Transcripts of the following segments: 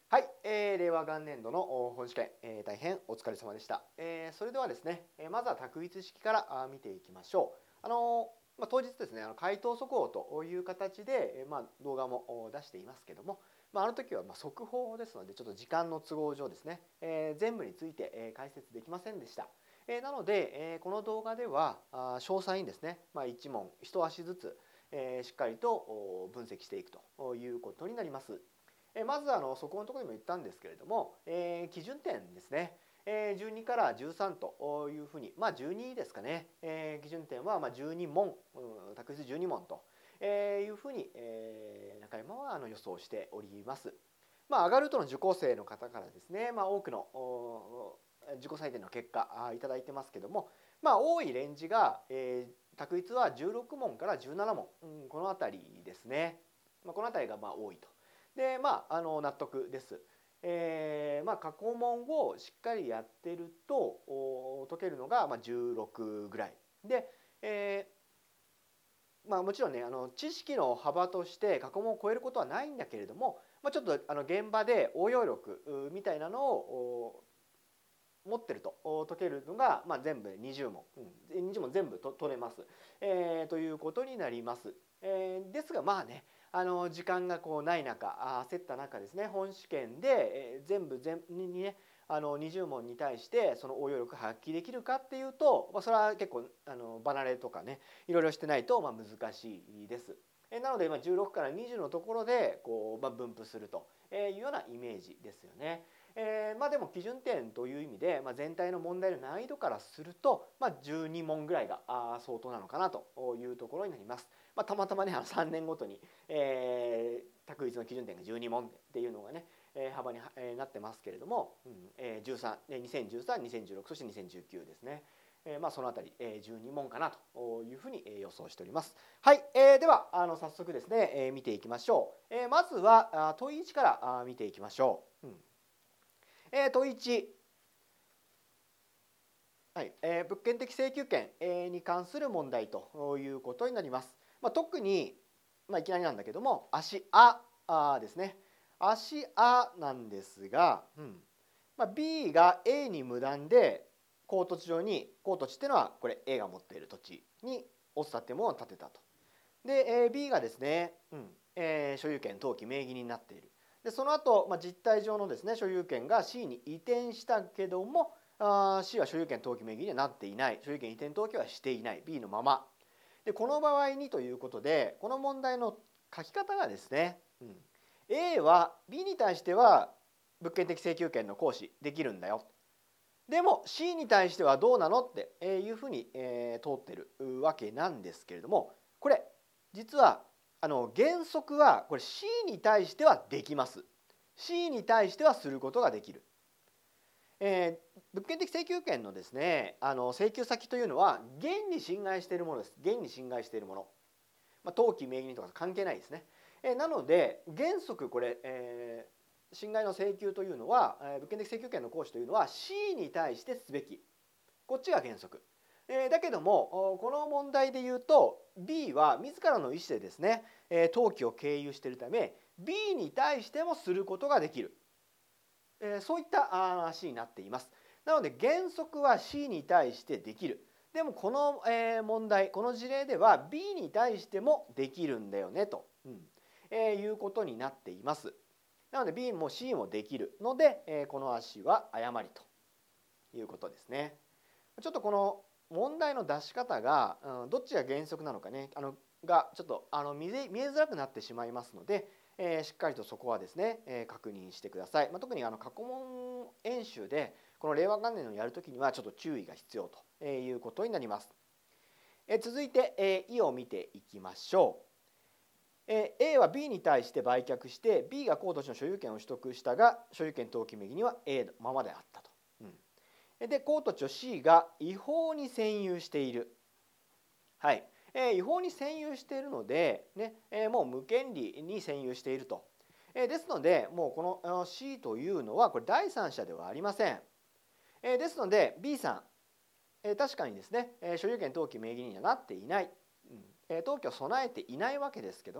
はい、令和元年度の本試験、大変お疲れ様でした。それではですね、まずは択一式から見ていきましょう。当日ですね、回答速報という形で、動画も出していますけども、あの時は速報ですので、ちょっと時間の都合上ですね、全部について解説できませんでした。なので、この動画では詳細にですね、一問一足ずつ、しっかりと分析していくということになります。まずそこのところにも言ったんですけれども、基準点ですね、12から13というふうに、12ですかね、基準点は12問、択一12問というふうに、中山は予想しております。アガルトの受講生の方からですね、多くの自己採点の結果いただいてますけども、多いレンジが、択一は16問から17問、この辺りですね、この辺りが多いと。で納得です。過去問をしっかりやってると解けるのが16ぐらいで、もちろんね知識の幅として過去問を超えることはないんだけれども、ちょっと現場で応用力みたいなのを持ってると解けるのが、全部で20問、20問全部取れます、ということになります。ですが時間がない中焦った中ですね、本試験で、全部にね20問に対してその応用力発揮できるかっていうと、それは結構離れとかねいろいろしてないと難しいです。なので16から20のところで分布するというようなイメージですよね。でも基準点という意味で、全体の問題の難易度からすると、12問ぐらいが相当なのかなというところになります。たまたまね3年ごとに、択一の基準点が12問っていうのがね、幅になってますけれども、13、2013、2016、そして2019ですね。そのあたり12問かなというふうに予想しております。はい、では早速ですね見ていきましょう。まずは問1から見ていきましょう。問1、はい、物件的請求権に関する問題ということになります。特にいきなりなんだけども足あですね。足あなんですが、B が A に無断で公土地上に、公土地っていうのはこれ A が持っている土地にオス建物を建てたと。で B がですね、所有権登記名義になっている。でその後、実態上のですね所有権が C に移転したけどもC は所有権登記名義にはなっていない、所有権移転登記はしていない、 B のままで、この場合にということでこの問題の書き方がですね、A は B に対しては物件的請求権の行使できるんだよ、でも C に対してはどうなのっていうふうに通ってるわけなんですけれども、これ実は原則はこれ C に対してはできます。 C に対してはすることができる。物件的請求権のですね請求先というのは現に侵害しているものです。現に侵害しているもの、登記名義人とか関係ないですね。なので原則これ、侵害の請求というのは物件的請求権の行使というのは C に対してすべき、こっちが原則。だけどもこの問題で言うと B は自らの意思でですね登記を経由しているため B に対してもすることができる、そういった話になっています。なので原則は C に対してできる。でもこの問題、この事例では B に対してもできるんだよねと、いうことになっています。なので B も C もできるのでこの足は誤りということですね。ちょっとこの問題の出し方がどっちが原則なのかねがちょっと見えづらくなってしまいますので、しっかりとそこはですね確認してください。特に過去問演習でこの令和元年をやるときにはちょっと注意が必要ということになります。続いて「い」を見ていきましょう。A は B に対して売却して B が公土地の所有権を取得したが所有権登記名義には A のままであったと。で公土地を C が違法に占有している。はい、違法に占有しているので、もう無権利に占有していると。ですのでもうこの C というのはこれ第三者ではありません。ですので B さん、確かにですね所有権登記名義人にはなっていない、登記を備えていないわけですけども、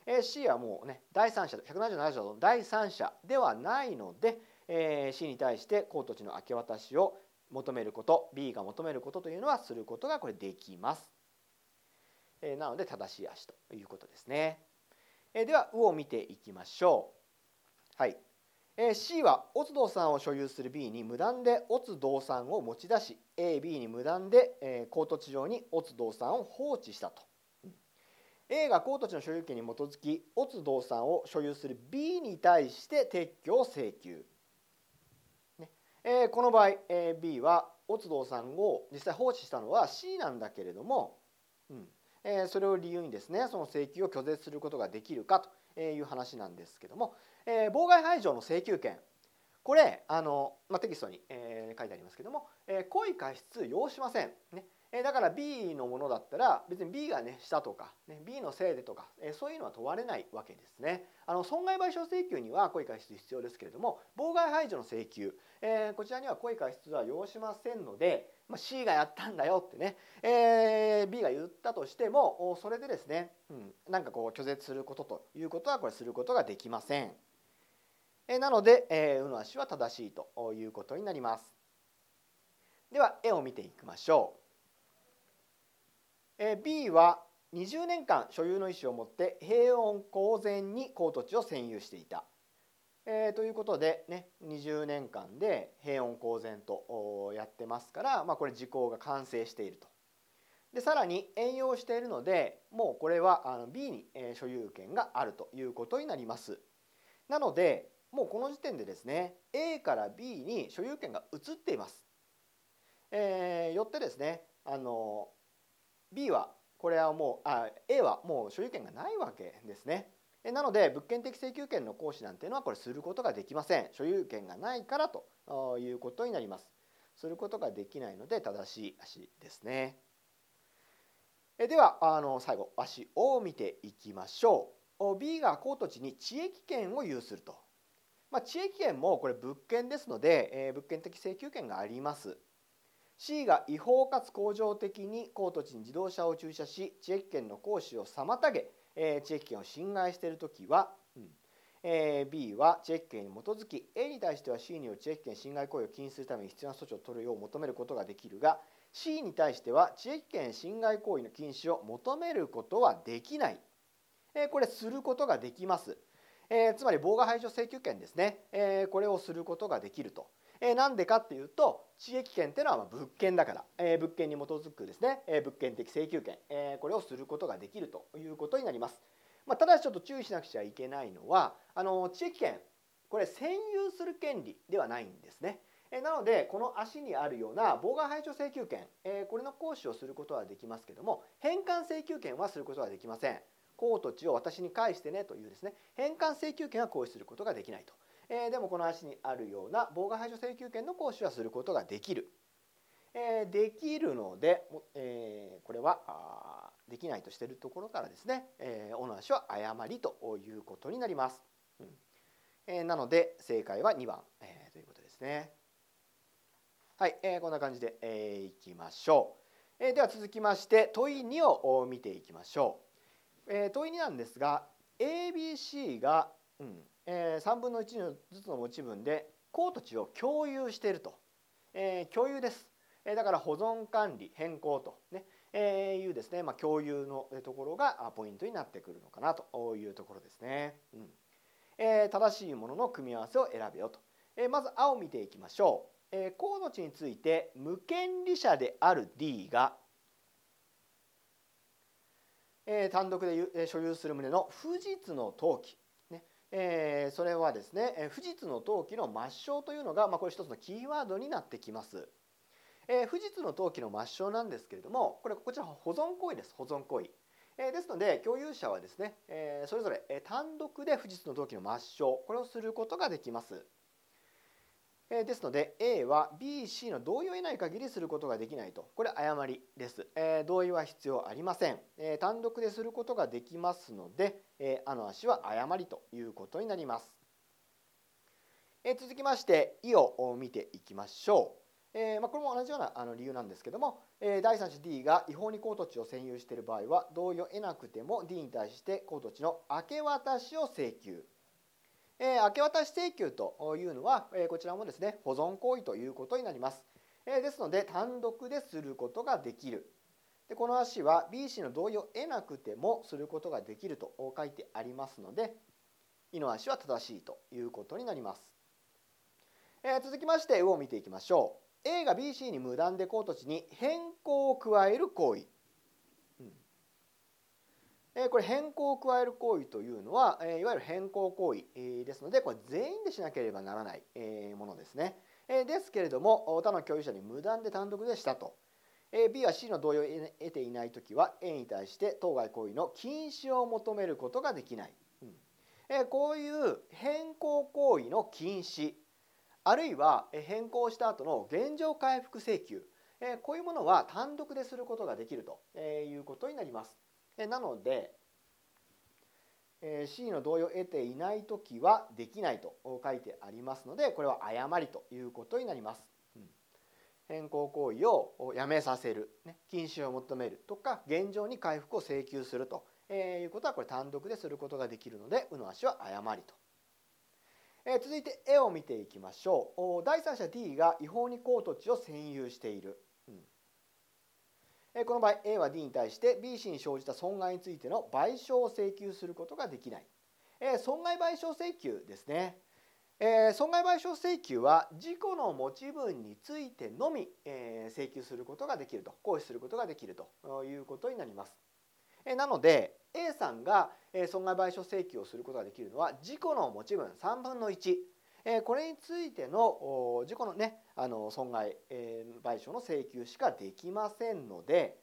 C はもうね第三者177条の第三者ではないので、C に対して公土地の明け渡しを求めること、 B が求めることというのはすることがこれできます。なので正しい足ということですね。では「う」を見ていきましょう。はい。C はオツ動産を所有する B に無断でオツ動産を持ち出し AB に無断で公土地上にオツ動産を放置したと。A が公土地の所有権に基づきオツ動産を所有する B に対して撤去を請求。この場合 B はオツ動産を実際放置したのは C なんだけれども、それを理由にですねその請求を拒絶することができるかという話なんですけども、妨害排除の請求権、これテキストに書いてありますけども、故意過失要しません、ね。だから B のものだったら別に B がねしたとか、B のせいでとかそういうのは問われないわけですね。損害賠償請求には故意過失必要ですけれども、妨害排除の請求、こちらには故意過失は要しませんので、C がやったんだよってね、B が言ったとしてもそれでですね、なんかこう拒絶することということはこれすることができません。なので「う」の足は正しいということになります。では絵を見ていきましょう。B は20年間所有の意思を持って平穏公然に公土地を占有していた。ということでね20年間で平穏公然とやってますから、これ時効が完成していると。でさらに援用しているのでもうこれはB に所有権があるということになります。なのでもうこの時点でですね A から B に所有権が移っています。よってですねB はこれはもうA はもう所有権がないわけですね。なので物件的請求権の行使なんていうのはこれすることができません。所有権がないからということになります。することができないので正しい足ですね。では最後足を見ていきましょう。B が公土地に地益権を有すると。地益権もこれ物件ですので、物件的請求権があります。C が違法かつ恒常的に公土地に自動車を駐車し地益権の行使を妨げ、地益権を侵害しているときは、B は地益権に基づき A に対しては C による地益権侵害行為を禁止するために必要な措置を取るよう求めることができるが C に対しては地益権侵害行為の禁止を求めることはできない。これすることができます。つまり妨害排除請求権ですね。これをすることができると。なんでかっていうと地益権っていうのは物件だから、物件に基づくですね、物件的請求権、これをすることができるということになります。ただしちょっと注意しなくちゃいけないのは地益権これ占有する権利ではないんですね。なのでこの足にあるような妨害排除請求権、これの行使をすることはできますけども返還請求権はすることはできません。公土地を私に返してねというですね返還請求権は行使することができないと。でもこの足にあるような妨害排除請求権の行使はすることができる。できるので、これはできないとしているところからですね、おの足は誤りということになります。なので正解は2番、ということですね。はい、こんな感じでいきましょう。では続きまして問い2を見ていきましょう。問い2なんですが ABC が、3分の1ずつの持ち分で公土地を共有していると。共有です。だから保存管理変更とね、いうですね、共有のところがポイントになってくるのかなというところですね。正しいものの組み合わせを選べよと。まず青を見ていきましょう。公土地について無権利者である D が単独で所有する旨の不実の登記、それはですね不実の登記の抹消というのが、これ一つのキーワードになってきます。不実の登記の抹消なんですけれどもこちら保存行為です。保存行為ですので共有者はですねそれぞれ単独で不実の登記の抹消これをすることができます。ですので A は BC の同意を得ない限りすることができないと。これ誤りです。同意は必要ありません。単独ですることができますのでの足は誤りということになります。続きまして「い」を見ていきましょう。これも同じような理由なんですけども第三者 D が違法に公土地を占有している場合は同意を得なくても D に対して公土地の明け渡しを請求。明け渡し請求というのは、こちらもですね保存行為ということになります。ですので単独ですることができる。でこの足は BC の同意を得なくてもすることができると書いてありますので、イの足は正しいということになります。続きましてを見ていきましょう。A が BC に無断で公土地に変更を加える行為。これ変更を加える行為というのは、いわゆる変更行為ですので、これ全員でしなければならないものですね。ですけれども、他の共有者に無断で単独でしたと。B は C の同意を得ていないときは A に対して当該行為の禁止を求めることができない。こういう変更行為の禁止、あるいは変更した後の現状回復請求、こういうものは単独ですることができるということになります。なので C の同意を得ていないときはできないと書いてありますので、これは誤りということになります。変更行為をやめさせる、禁止を求めるとか現状に回復を請求するということはこれ単独ですることができるので、うの足は誤りと。続いて絵を見ていきましょう。第三者 D が違法に公土地を占有している。この場合 A は D に対して BC に生じた損害についての賠償を請求することができない。損害賠償請求ですね。損害賠償請求は事故の持ち分についてのみ請求することができると、行使することができるということになります。なので A さんが損害賠償請求をすることができるのは事故の持ち分3分の1、これについての事故のね損害賠償の請求しかできませんので、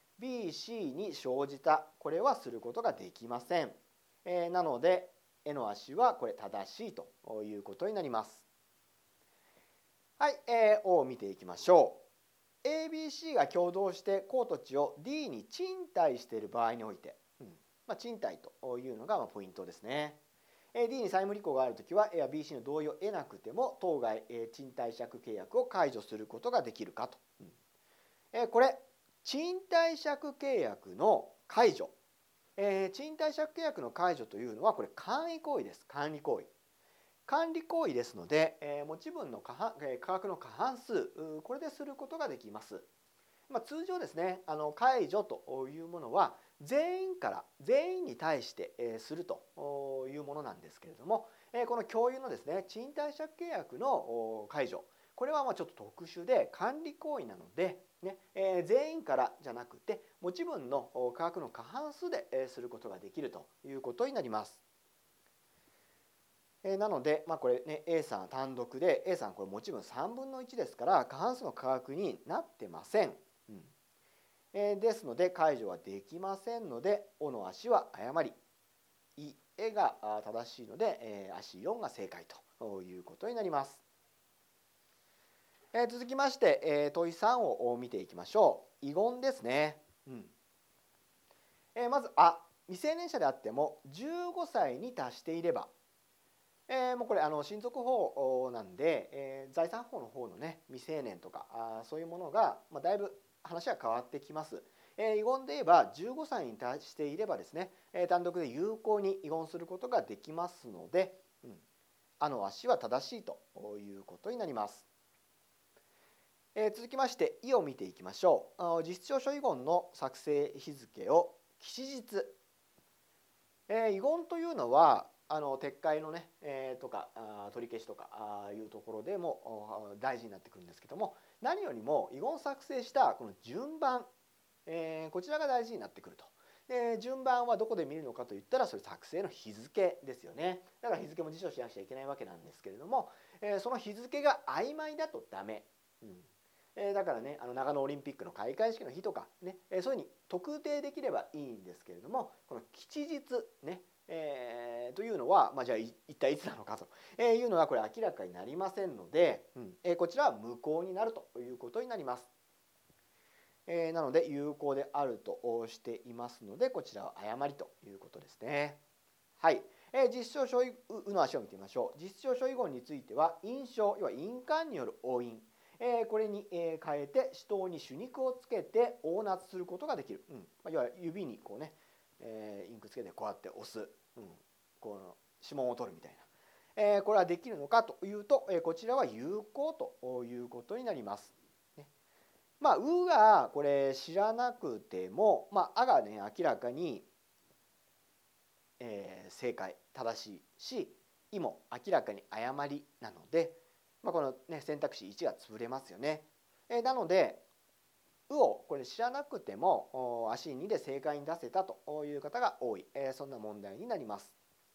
BC に生じたこれはすることができません。なので絵の足はこれ正しいということになります。はい、O を見ていきましょう。ABC が共同して公土地を D に賃貸している場合において、賃貸というのがポイントですね。D に債務履行があるときは A は BC の同意を得なくても当該賃貸借契約を解除することができるかと。これ賃貸借契約の解除、賃貸借契約の解除というのはこれ管理行為です。管理行為。管理行為ですので、持ち分の価格の過半数これですることができます。通常ですね解除というものは全員に対してするというものなんですけれども、この共有のですね賃貸借契約の解除、これはちょっと特殊で管理行為なので、全員からじゃなくて持ち分の価格の過半数ですることができるということになります。なので、これね A さん単独で A さんこれ持ち分3分の1ですから過半数の価格になってません。ですので解除はできませんので、O の足は誤り、い絵が正しいので足4が正解ということになります。続きまして問い3を見ていきましょう。遺言ですね。まず未成年者であっても15歳に達していれば、もうこれ親族法なんで、財産法の方のね未成年とかそういうものが、だいぶ話は変わってきます。遺言で言えば15歳に達していればですね、単独で有効に遺言することができますので、の足は正しいということになります。続きまして意を見ていきましょう。実質証書遺言の作成日付を吉日。遺言というのは撤回のね、とか取り消しとかいうところでも大事になってくるんですけども、何よりも遺言作成したこの順番、こちらが大事になってくると。順番はどこで見るのかといったら、それ作成の日付ですよね。だから日付も辞書しなくちゃいけないわけなんですけれども、その日付が曖昧だとダメ。だからね長野オリンピックの開会式の日とかね、そういうふうに特定できればいいんですけれども、この吉日ね、というのは、じゃあ一体いつなのかというのはこれ明らかになりませんので、こちらは無効になるということになります。なので有効であるとしていますので、こちらは誤りということですね。はい。実証書の足を見てみましょう。実証書遺言については印章、要は印鑑による押印、 これに変えて手刀に手肉をつけて押捺することができる。要は指にこうね、インクつけてこうやって押す、この指紋を取るみたいな、これはできるのかというと、こちらは有効ということになります。うがこれ知らなくても、あがね明らかに、正解正しいし、いも明らかに誤りなので、この、ね、選択肢1が潰れますよね。なのでうをこれ知らなくても足2で正解に出せたという方が多い、そんな問題になります。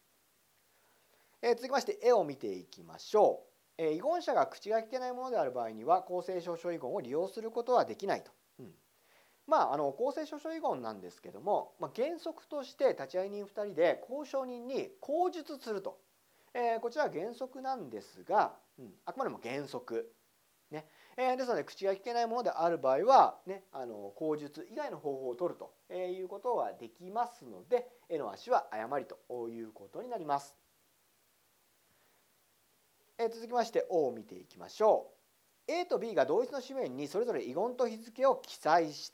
続きまして絵を見ていきましょう。遺言者が口が聞けないものである場合には公正証書遺言を利用することはできないと。公正証書遺言なんですけども、原則として立会人2人で交渉人に口述すると、こちらは原則なんですが、あくまでも原則、ねですので口が聞けないものである場合は、口述以外の方法を取るということはできますので、絵の足は誤りということになります。続きまして O を見ていきましょう。 A と B が同一の紙面にそれぞれ遺言と日付を記載した、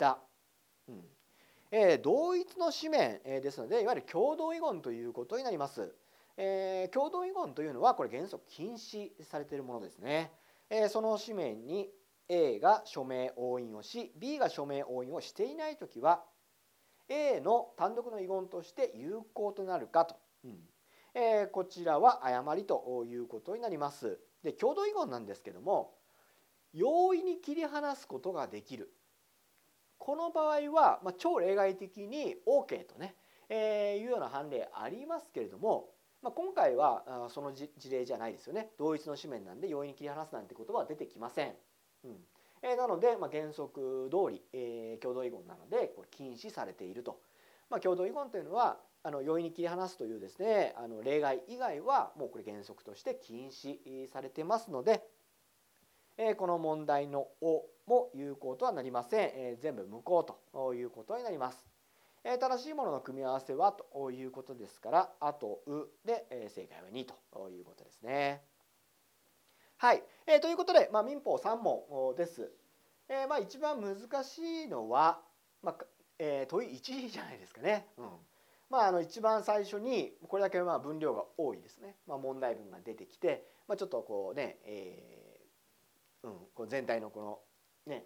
同一の紙面ですので、いわゆる共同遺言ということになります。共同遺言というのはこれ原則禁止されているものですね。その紙面に A が署名押印をし B が署名押印をしていないときは A の単独の遺言として有効となるかと、こちらは誤りということになります。で、共同遺言なんですけども、容易に切り離すことができる。この場合は、超例外的に OK とね、いうような判例ありますけれども、今回はその事例じゃないですよね。同一の紙面なんで容易に切り離すなんて言葉は出てきません。なので、原則通り、共同遺言なのでこれ禁止されていると。共同遺言というのは容易に切り離すというですね、例外以外はもうこれ原則として禁止されてますので、この問題の「お」も有効とはなりません。全部無効ということになります。正しいものの組み合わせはということですから、あと「う」で正解は2ということですね。はい、ということで、民法3問です。一番難しいのは、問い1じゃないですかね。一番最初にこれだけ分量が多いですね。問題文が出てきて、ちょっとこうね、こう全体のこのね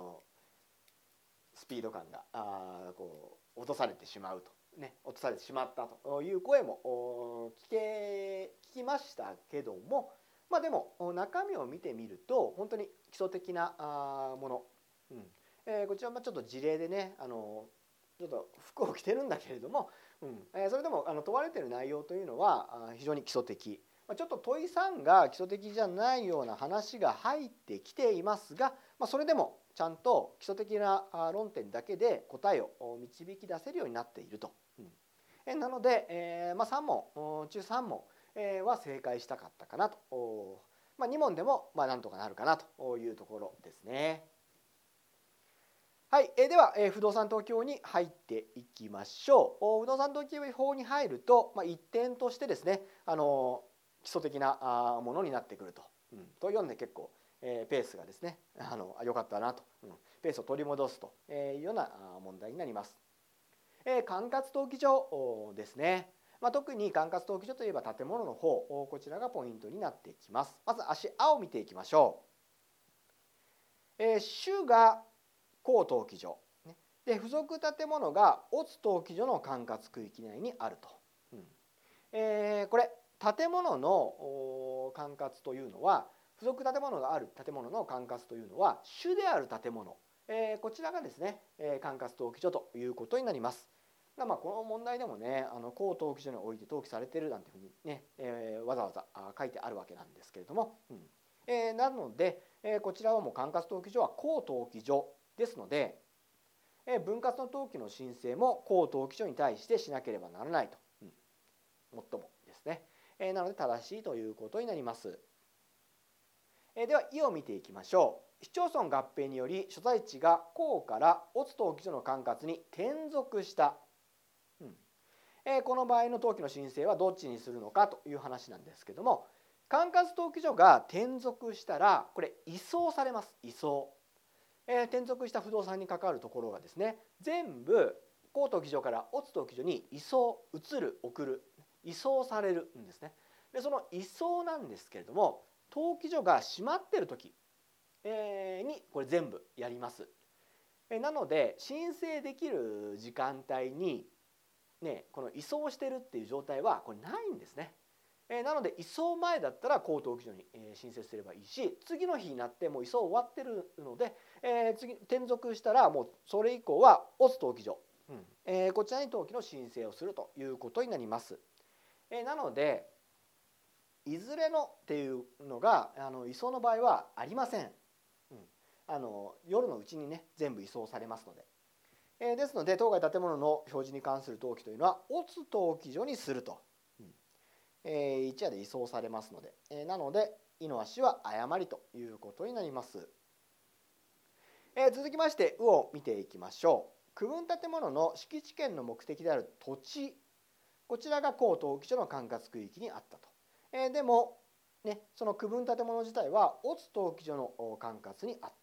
スピード感がこう落とされてしまうとね、落とされてしまったという声も聞きましたけども、でも中身を見てみると本当に基礎的なもの、こちらもちょっと事例でね、ちょっと服を着てるんだけれども、それでも問われている内容というのは非常に基礎的、ちょっと問い3が基礎的じゃないような話が入ってきていますが、それでもちゃんと基礎的な論点だけで答えを導き出せるようになっていると。なので、3問中3問は正解したかったかなと。2問でもなんとかなるかなというところですね。はい、では不動産登記法に入っていきましょう。不動産登記法に入ると、一点としてですね、基礎的なものになってくると。というので結構ペースがですね良かったなと、ペースを取り戻すというような問題になります。管轄登記所ですね。特に管轄登記所といえば建物の方、こちらがポイントになってきます。まず足「あ」を見ていきましょう。主が公登記所で、付属建物が乙登記所の管轄区域内にあると。これ建物の管轄というのは、付属建物がある建物の管轄というのは主である建物、こちらがですね管轄登記所ということになります。この問題でもね、公登記所において登記されているなんていうふうにね、わざわざ書いてあるわけなんですけれども、なのでこちらはもう管轄登記所は公登記所ですので、分割の登記の申請も公登記所に対してしなければならないと、もっともですね。なので正しいということになります。では「い」を見ていきましょう。市町村合併により所在地が公から乙登記所の管轄に転属した、この場合の登記の申請はどっちにするのかという話なんですけども、 管轄登記所が転属したらこれ移送されます。移送、転属した不動産に関わるところがですね、全部公登記所から乙登記所に移送、移る、送る、移送されるんですね。でその移送なんですけれども、登記所が閉まってる時にこれ全部やります。なので申請できる時間帯にね、この移送してるっていう状態はこれないんですね。なので移送前だったら公登記所に申請すればいいし、次の日になってもう移送終わってるので、次転属したらもうそれ以降は乙登記所、こちらに登記の申請をするということになります。なのでいずれのっていうのが移送の場合はありません。夜のうちにね全部移送されますので、ですので当該建物の表示に関する登記というのは乙登記所にすると、一夜で移送されますので、なのでイの足は誤りということになります。続きましてうを見ていきましょう。区分建物の敷地権の目的である土地、こちらが公登記所の管轄区域にあったと。でもね、その区分建物自体は乙登記所の管轄にあった。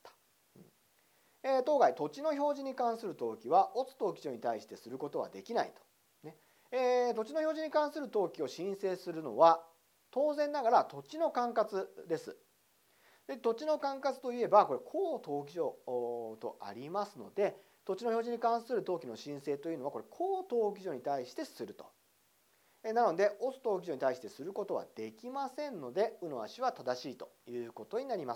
当該土地の表示に関する登記は乙登記所に対してすることはできないと。土地の表示に関する登記を申請するのは当然ながら土地の管轄です。で土地の管轄といえばこれ公登記所とありますので、土地の表示に関する登記の申請というのはこれ公登記所に対してすると。なので乙登記所に対してすることはできませんのでうの足は正しいということになります。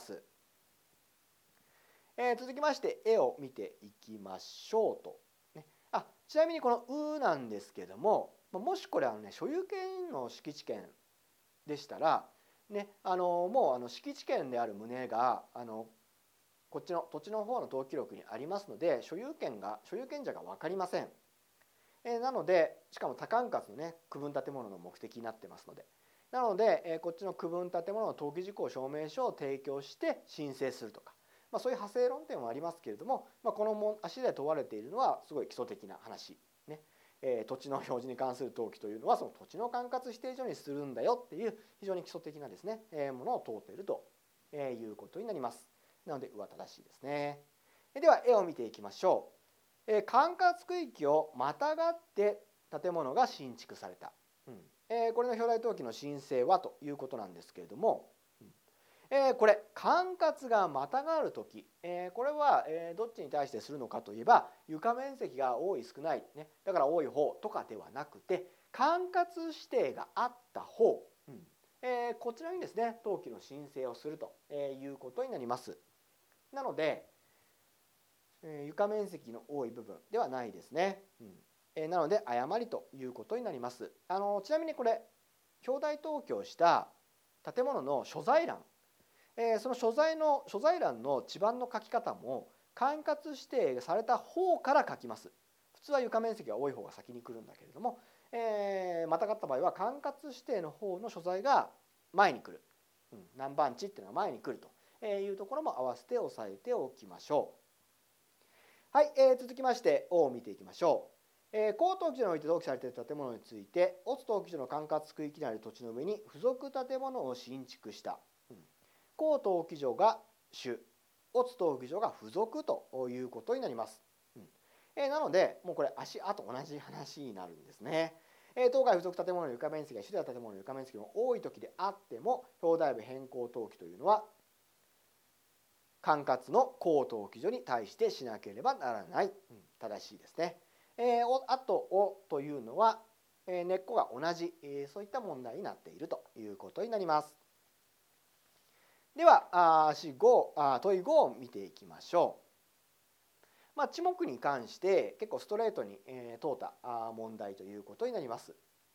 続きまして絵を見ていきましょうと。ちなみにこのうなんですけども、もしこれ所有権の敷地権でしたら、もう敷地権である旨がこっちの土地の方の登記録にありますので所有権者が分かりません。なのでしかも多管轄のね区分建物の目的になってますので、なのでこっちの区分建物の登記事項証明書を提供して申請するとか、そういう派生論点はありますけれども、この足で問われているのはすごい基礎的な話ね。土地の表示に関する登記というのはその土地の管轄指定所にするんだよっていう非常に基礎的なですね、ものを問うているということになります。なのでうは正しいですね。では絵を見ていきましょう。管轄区域をまたがって建物が新築された、これの表題登記の申請はということなんですけれども、これ管轄がまたがるとき、これはどっちに対してするのかといえば床面積が多い少ない、だから多い方とかではなくて管轄指定があった方、こちらにですね登記の申請をするということになります。なので床面積の多い部分ではないですね。なので誤りということになります。ちなみにこれ表題登記をした建物の所在欄、その所在欄の地番の書き方も管轄指定された方から書きます。普通は床面積が多い方が先に来るんだけれども、またがった場合は管轄指定の方の所在が前に来る、何番地っていうのが前に来るというところも合わせて押さえておきましょう。はい、続きまして「を」を見ていきましょう。公登記所において登記されている建物について乙登記所の管轄区域にある土地の上に付属建物を新築した、公登記所が主、乙登記所が付属ということになります。なのでもうこれ足あと同じ話になるんですね。当該付属建物の床面積が主である建物の床面積も多い時であっても表題部変更登記というのは管轄の公登記所に対してしなければならない、正しいですね。あと「を」というのは根っこが同じ、そういった問題になっているということになります。では問い5を見ていきましょう。地目に関して結構ストレートに問うた問題ということになります。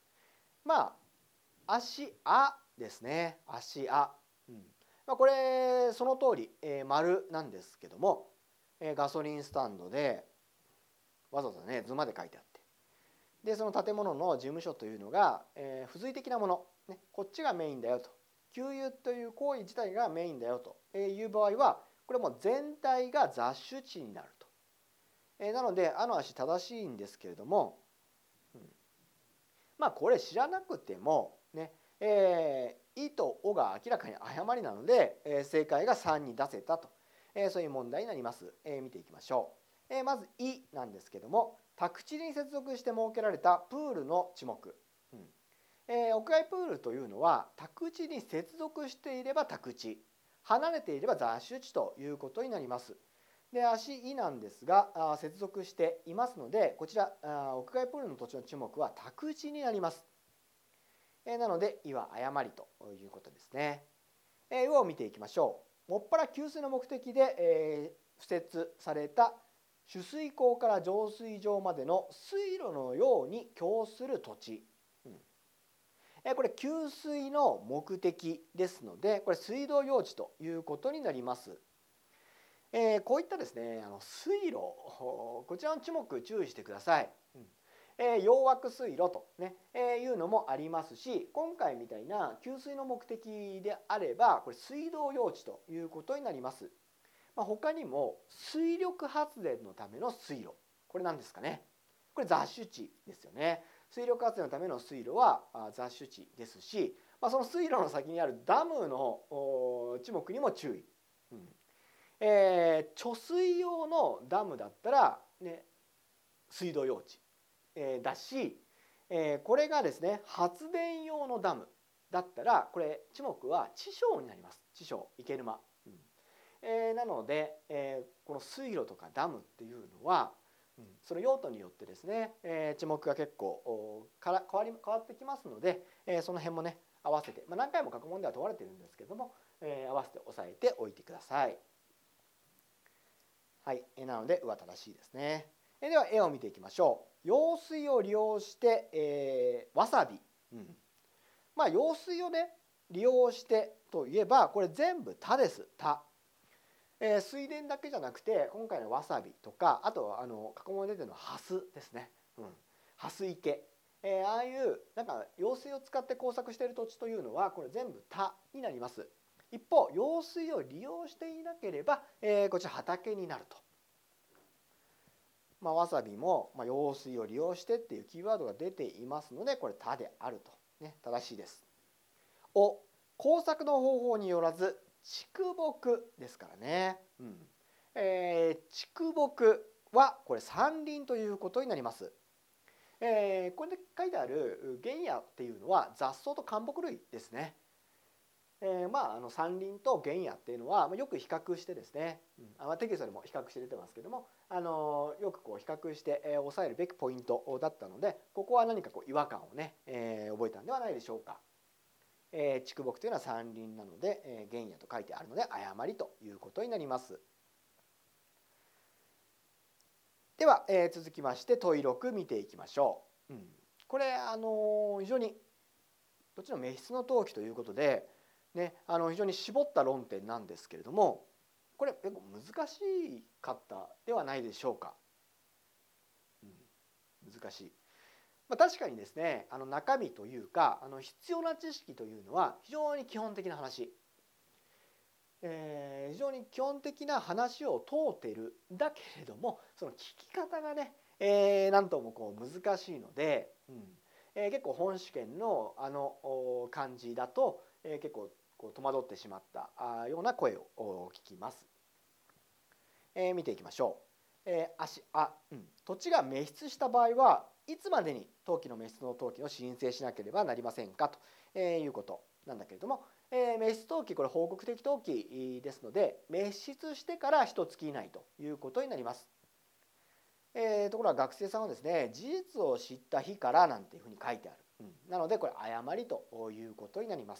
足あですね。足あ、これその通り丸なんですけども、ガソリンスタンドでわざわざね図まで書いてあって、でその建物の事務所というのが付随的なもの、こっちがメインだよと、給油という行為自体がメインだよという場合はこれも全体が雑種地になると。なのであの足正しいんですけれども、これ知らなくてもね、 いとおが明らかに誤りなので、正解が3に出せたと、そういう問題になります。見ていきましょう。まずいなんですけども、宅地に接続して設けられたプールの地目。屋外プールというのは宅地に接続していれば宅地、離れていれば雑種地ということになります。で、足いなんですが接続していますので、こちら屋外プールの土地の地目は宅地になります。なのでいは誤りということですね。うを見ていきましょう。もっぱら給水の目的で敷設された取水口から浄水場までの水路のように供する土地。これ給水の目的ですので、これ水道用地ということになります。こういったですね、水路、こちらの地目注意してください。揚枠水路と、ねいうのもありますし、今回みたいな給水の目的であればこれ水道用地ということになります。他にも水力発電のための水路、これ何ですかね。これ雑種地ですよね。水力発電のための水路は雑種地ですし、その水路の先にあるダムの地目にも注意。貯水用のダムだったら、ね、水道用地、だし、これがですね発電用のダムだったらこれ地目は地小になります。地小池沼、なので、この水路とかダムっていうのはその用途によってですね、地目が結構変わってきますので、その辺もね合わせて、何回も過去問では問われているんですけども、合わせて押さえておいてください。はい、なのでうは正しいですね。では絵を見ていきましょう。用水を利用して、わさび、用水をね利用してといえばこれ全部田です。田。水田だけじゃなくて今回のわさびとか、あと過去問で出てるのハスですね。ハス池、ああいうなんか用水を使って耕作している土地というのはこれ全部田になります。一方用水を利用していなければ、こちら畑になると。わさびも、用水を利用してっていうキーワードが出ていますのでこれ田であると、正しいです。お、耕作の方法によらず畜牧ですからね。畜牧はこれ山林ということになります。これで書いてある原野っていうのは雑草と灌木類ですね。山林と原野っていうのはよく比較してですね、テキストでも比較して出てますけども、よくこう比較して押さえるべきポイントだったので、ここは何かこう違和感をね、覚えたんではないでしょうか。畜牧というのは山林なので、原野と書いてあるので誤りということになります。では、続きまして問い6見ていきましょう。これ非常にどっちの滅失の登記ということで、非常に絞った論点なんですけれども、これ結構難しかったではないでしょうか。難しい。確かにですね中身というか必要な知識というのは非常に基本的な話、非常に基本的な話を問うているだけれども、その聞き方がね、なんともこう難しいので、結構本試験の漢字だと、結構こう戸惑ってしまったような声を聞きます。見ていきましょう。土地が滅失した場合はいつまでに登記の滅失の登記を申請しなければなりませんかということなんだけれども、滅失登記これ報告的登記ですので滅失してから1月以内ということになります。ところが学生さんはですね事実を知った日からなんていうふうに書いてある、なのでこれ誤りということになります。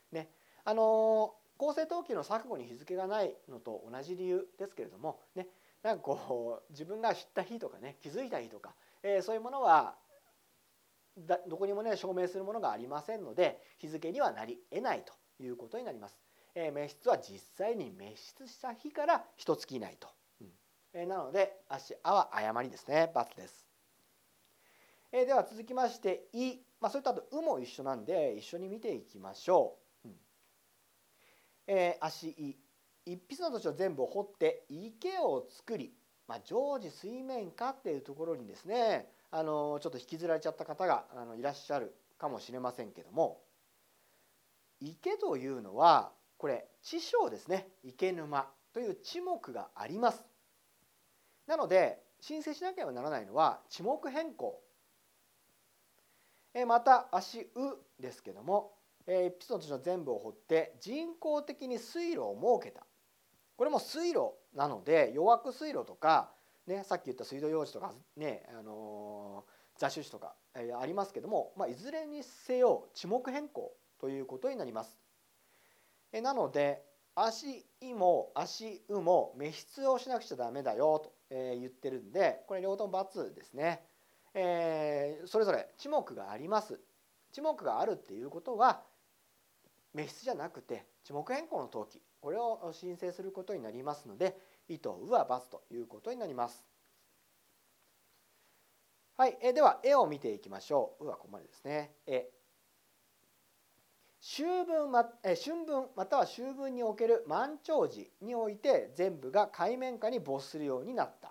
公正登記の錯誤に日付がないのと同じ理由ですけれどもね、なんかこう自分が知った日とかね気づいた日とか、そういうものはどこにもね証明するものがありませんので日付にはなり得ないということになります。滅失は実際に滅失した日から1月以内と、なので足あは誤りですね。×です。では続きましてい、それとあとうも一緒なんで一緒に見ていきましょう。足い、一筆の土地を全部掘って池を作り、常時水面下っていうところにですねちょっと引きずられちゃった方がいらっしゃるかもしれませんけども、 池というのはこれ地称ですね。池沼という地目があります。なので申請しなければならないのは地目変更。また足うですけども、一筆の土地の全部を掘って人工的に水路を設けた。これも水路なので予約水路とか、ね、さっき言った水道用地とか、ね雑種地とか、ありますけども、いずれにせよ地目変更ということになります。なので足いも足うも滅失をしなくちゃダメだよと言ってるんで、これ両方とも×ですね。それぞれ地目があります。地目があるっていうことは滅失じゃなくて地目変更の登記、これを申請することになりますので、いとうは×ということになります。はい、では絵を見ていきましょう。うはここまでですね。春分または秋分における満潮時において全部が海面下に没するようになった。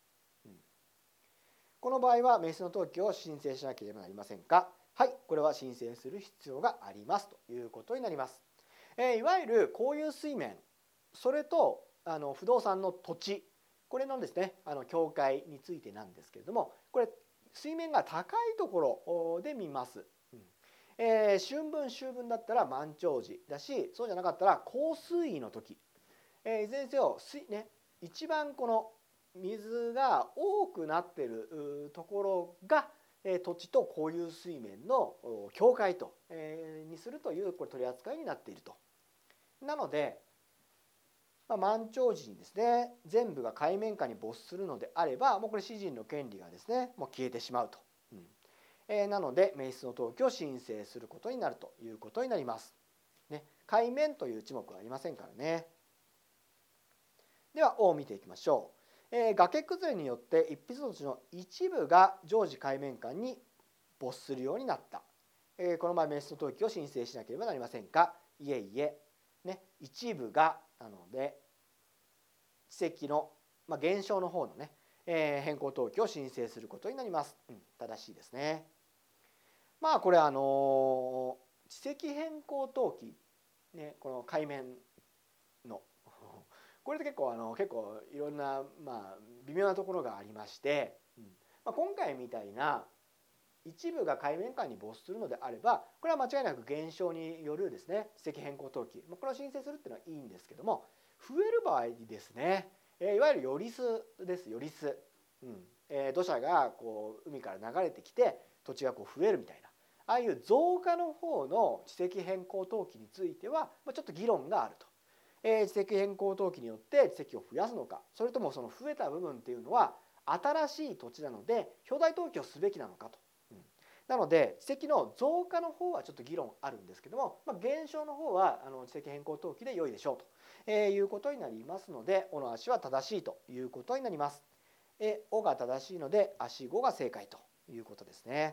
この場合は滅失の登記を申請しなければなりませんか。はい、これは申請する必要がありますということになります。いわゆるこういう水面、それと不動産の土地、これのですね境界についてなんですけれども、これ水面が高いところで見ます。春分秋分だったら満潮時だし、そうじゃなかったら高水位の時、いずれにせよ一番この水が多くなっているところが土地と固有水面の境界とにするというこれ取り扱いになっていると。なので満潮時にですね全部が海面下に没するのであれば、もうこれ私人の権利がですねもう消えてしまうと。なので滅失の登記を申請することになるということになります。海面という地目はありませんからね。ではを見ていきましょう。崖崩れによって一筆の土地の一部が常時海面下に没するようになった。この場合滅失の登記を申請しなければなりませんか。いえいえ、一部がなので地積の、減少の方の変更登記を申請することになります。正しいですね。これ地積変更登記、この海面のこれで結構いろんな微妙なところがありまして、今回みたいな一部が海面下に没するのであれば、これは間違いなく減少によるですね地積変更登記、これを申請するっていうのはいいんですけども、増える場合にですね、いわゆる寄り巣です。寄り巣、土砂がこう海から流れてきて土地がこう増えるみたいな、ああいう増加の方の地積変更登記についてはちょっと議論があると。地積変更登記によって地積を増やすのか、それともその増えた部分っていうのは新しい土地なので表題登記をすべきなのかと。なので地積の増加の方はちょっと議論あるんですけども、減少の方は地積変更登記で良いでしょうということになりますので、おの足は正しいということになります。おが正しいので足5が正解ということですね。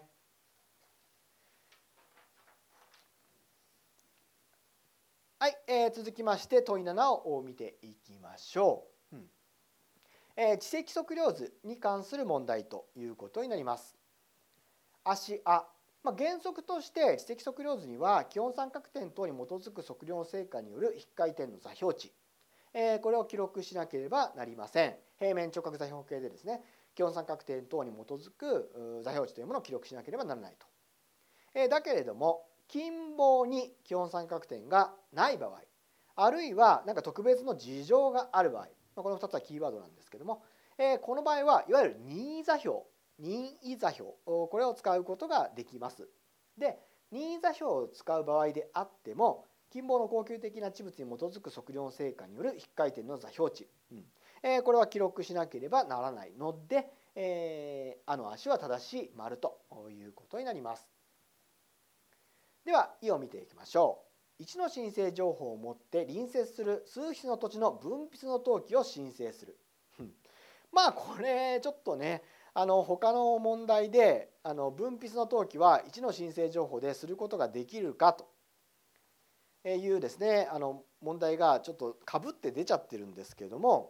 はい、続きまして問い7を見ていきましょう。地積測量図に関する問題ということになります。足あ、原則として地積測量図には基本三角点等に基づく測量成果による引回点の座標値、これを記録しなければなりません。平面直角座標系でですね基本三角点等に基づく座標値というものを記録しなければならないと。だけれども近傍に基本三角点がない場合、あるいは何か特別の事情がある場合、この2つはキーワードなんですけども、この場合はいわゆる任意座標、これを使うことができます。で、任意座標を使う場合であっても近傍の恒久的な地物に基づく測量成果による引回点の座標値、これは記録しなければならないので、あの足は正しい丸ということになります。では意を見ていきましょう。1の申請情報を持って隣接する数筆の土地の分筆の登記を申請する。これちょっとね他の問題で分筆の登記は1の申請情報ですることができるかというですね問題がちょっとかぶって出ちゃってるんですけれども、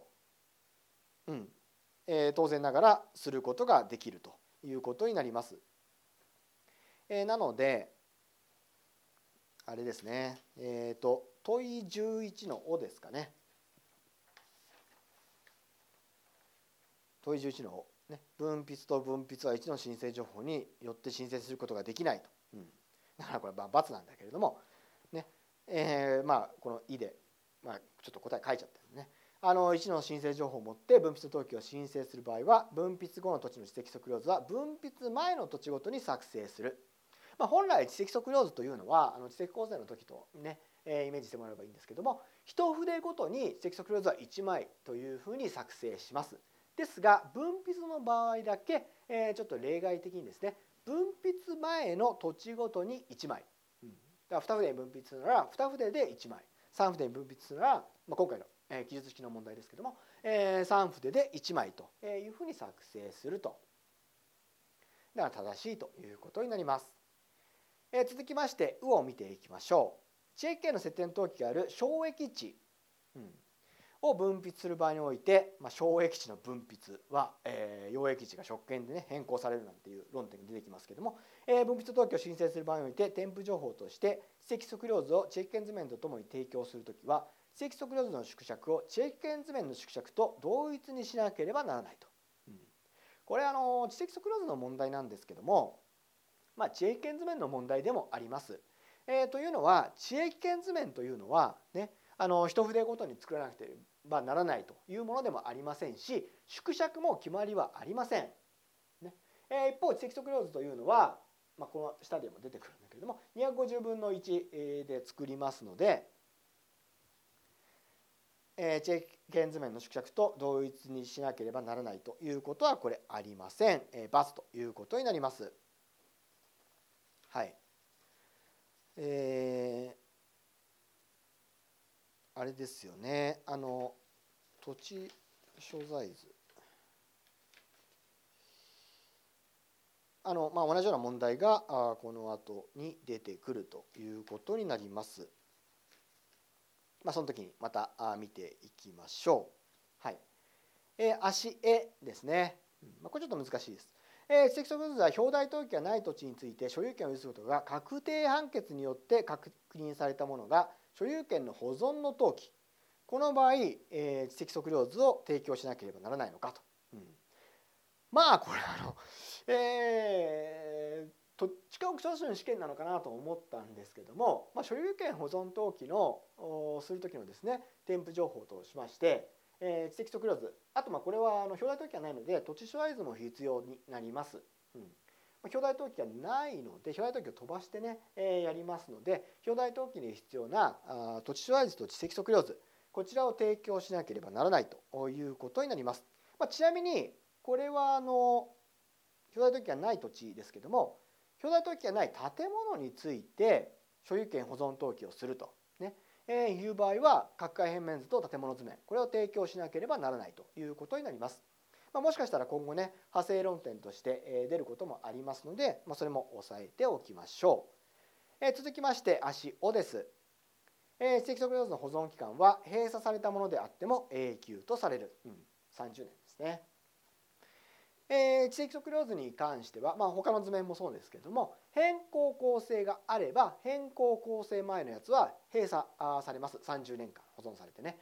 当然ながらすることができるということになります。なのであれですね。問い11のおですかね。問い11のお、ね、分筆と分筆は1の申請情報によって申請することができないと。だからこれは×なんだけれども、ね、この「い」で、ちょっと答え書いちゃったんですね。1の申請情報を持って分筆登記を申請する場合は、分筆後の土地の地籍測量図は分筆前の土地ごとに作成する。本来地籍測量図というのは地籍構成の時とね、イメージしてもらえばいいんですけども、一筆ごとに地籍測量図は1枚というふうに作成します。ですが分筆の場合だけ、ちょっと例外的にですね、分筆前の土地ごとに1枚、だから2筆に分筆するなら2筆で1枚、3筆に分筆するなら、今回の記述式の問題ですけども、3筆で1枚というふうに作成すると。だから正しいということになります。続きまして「う」を見ていきましょう。地域圏の設定の登記がある省益地、を分筆する場合において、省益地の分筆は、用益地が職権でね変更されるなんていう論点が出てきますけれども、分筆登記を申請する場合において添付情報として地籍測量図を地域圏図面とともに提供するときは、地籍測量図の縮尺を地域圏図面の縮尺と同一にしなければならないと。これ地籍測量図の問題なんですけども、地域圏図面の問題でもあります。というのは地域圏図面というのはね、一筆ごとに作らなくてはならないというものでもありませんし、縮尺も決まりはありません。一方地籍測量図というのは、この下でも出てくるんだけれども250分の1で作りますので、地域圏図面の縮尺と同一にしなければならないということはこれありません。×ということになります。はい。あれですよね、土地所在図、同じような問題がこの後に出てくるということになります。その時にまた見ていきましょう。はい。足絵ですね。これちょっと難しいです。地籍測量図は表題登記がない土地について所有権を有することが確定判決によって確認されたものが所有権の保存の登記、この場合、地籍測量図を提供しなければならないのかと。これ土地家屋所有の試験なのかなと思ったんですけども、所有権保存登記のする時のですね添付情報としまして、地籍測量図、あとこれは表題登記がないので土地所在図も必要になります。表題登記がないので表題登記を飛ばしてね、やりますので、表題登記に必要な土地所在図と地籍測量図、こちらを提供しなければならないということになります。ちなみにこれは表題登記がない土地ですけども、表題登記がない建物について所有権保存登記をすると、いう場合は各界平面図と建物図面、これを提供しなければならないということになります。もしかしたら今後ね派生論点として出ることもありますので、それも押さえておきましょう。続きまして足尾です。地籍測量図の保存期間は閉鎖されたものであっても永久とされる、30年ですね。地籍測量図に関しては、他の図面もそうですけれども、変更構成があれば変更構成前のやつは閉鎖されます。30年間保存されてね、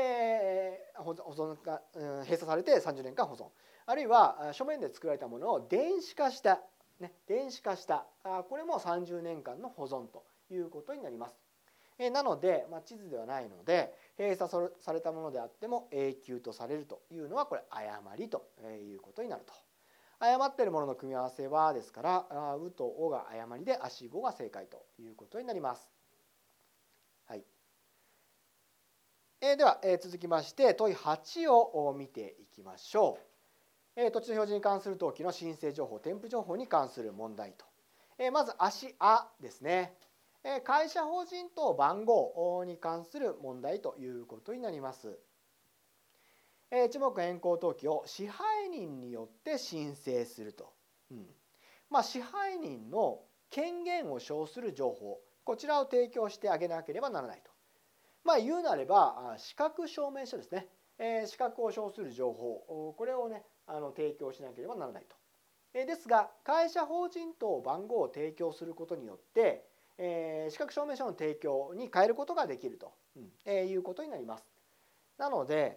閉鎖されて30年間保存、あるいは書面で作られたものを電子化した、これも30年間の保存ということになります。なので、地図ではないので閉鎖されたものであっても永久とされるというのはこれ誤りということになると。誤っているものの組み合わせはですから「う」と「お」が誤りで「足5」が正解ということになります。はい。では続きまして問い8を見ていきましょう。土地の表示に関する登記の申請情報添付情報に関する問題と。まず足「あ」ですね。会社法人等番号に関する問題ということになります。一目変更登記を支配人によって申請すると。支配人の権限を称する情報、こちらを提供してあげなければならないと。言うなれば資格証明書ですね。資格を称する情報、これをね提供しなければならないと。ですが会社法人等番号を提供することによって資格証明書の提供に変えることができると、いうことになります。なので、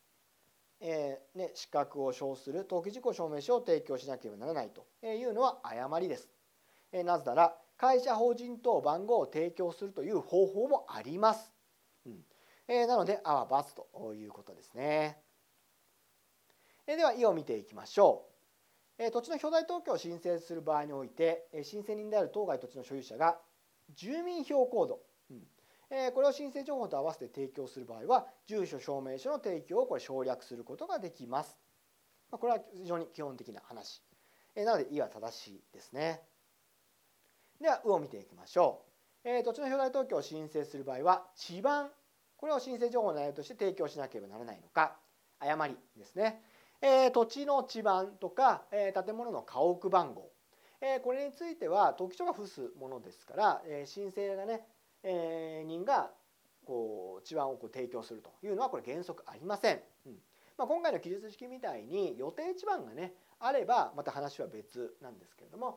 資格を証する登記事項証明書を提供しなければならないというのは誤りです。なぜなら会社法人等番号を提供するという方法もあります。なので「あ」は×ということですね。では「い」を見ていきましょう。土地の表題登記を申請する場合において申請人である当該土地の所有者が住民票コード、これを申請情報と合わせて提供する場合は住所証明書の提供を省略することができます。これは非常に基本的な話なので「い」は正しいですね。では「う」を見ていきましょう。土地の表題登記を申請する場合は地番、これを申請情報の内容として提供しなければならないのか、誤りですね。土地の地番とか建物の家屋番号、これについては登記書が付すものですから、申請がね、人が地番を提供するというのはこれ原則ありません。今回の記述式みたいに予定地番がねあればまた話は別なんですけれども、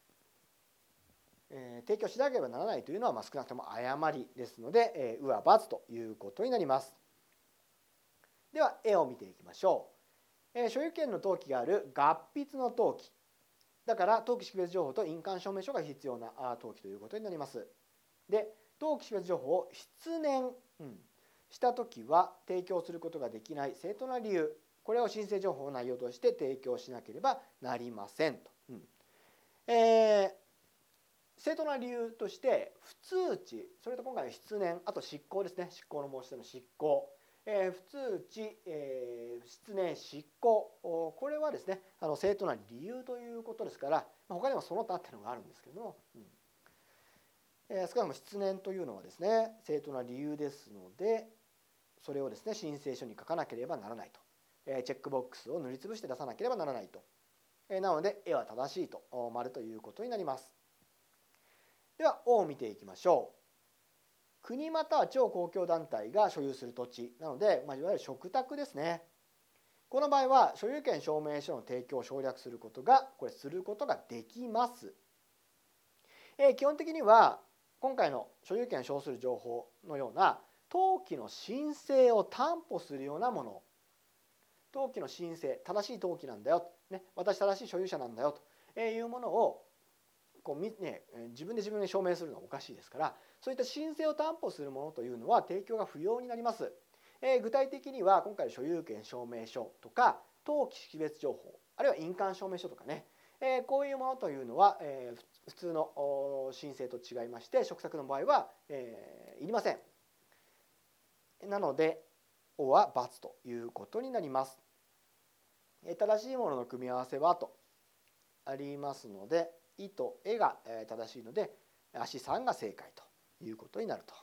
提供しなければならないというのは少なくとも誤りですので「う」は×ということになります。では「え」を見ていきましょう。所有権の登記がある合筆の登記だから登記識別情報と印鑑証明書が必要な登記ということになります。で登記識別情報を失念、したときは提供することができない正当な理由、これを申請情報の内容として提供しなければなりませんと。正当な理由として不通知、それと今回の失念、あと執行ですね、執行の申し出の執行、不通知、失念、執行、これはですね正当な理由ということですから、他にもその他っていうのがあるんですけれども、少なくとも失念というのはですね正当な理由ですので、それをですね申請書に書かなければならないと、チェックボックスを塗りつぶして出さなければならないと、なので「え」は正しいと丸ということになります。では「お」を見ていきましょう。国または地方公共団体が所有する土地なので、いわゆる嘱託ですね。この場合は所有権証明書の提供を省略することがすることができます。基本的には今回の所有権を証する情報のような登記の申請を担保するようなもの、登記の申請、正しい登記なんだよ、私正しい所有者なんだよというものを自分で証明するのはおかしいですから、そういった申請を担保するものというのは提供が不要になります。具体的には今回の所有権証明書とか登記識別情報、あるいは印鑑証明書とかね、こういうものというのは、普通の申請と違いまして嘱託の場合は、いりません。なので「お」は×ということになります。正しいものの組み合わせはとありますので「い」と「え」が正しいので足3が正解ということになると。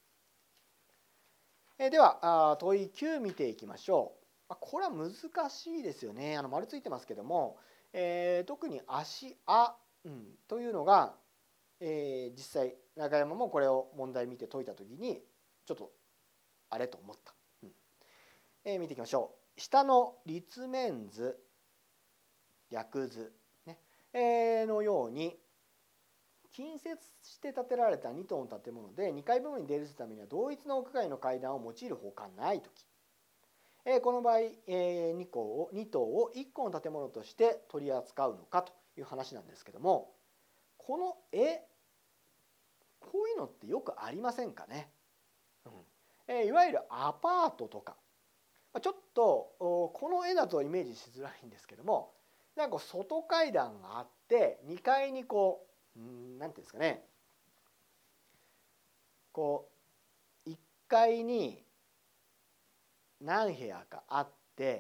では問い9見ていきましょう。これは難しいですよね。丸ついてますけども、特に足「あ」というのが、実際中山もこれを問題見て解いた時にちょっとあれと思った。見ていきましょう。下の立面図、略図、のように近接して建てられた2棟の建物で2階部分に出入りするためには同一の屋外の階段を用いるほかないとき、この場合2棟を1個の建物として取り扱うのかという話なんですけども、この絵、こういうのってよくありませんかね。いわゆるアパートとか、ちょっとこの絵だとイメージしづらいんですけども、なんか外階段があって2階になんていうんですかね、1階に何部屋かあって、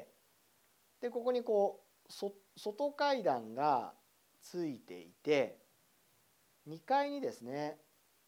でここに外階段がついていて、2階にですね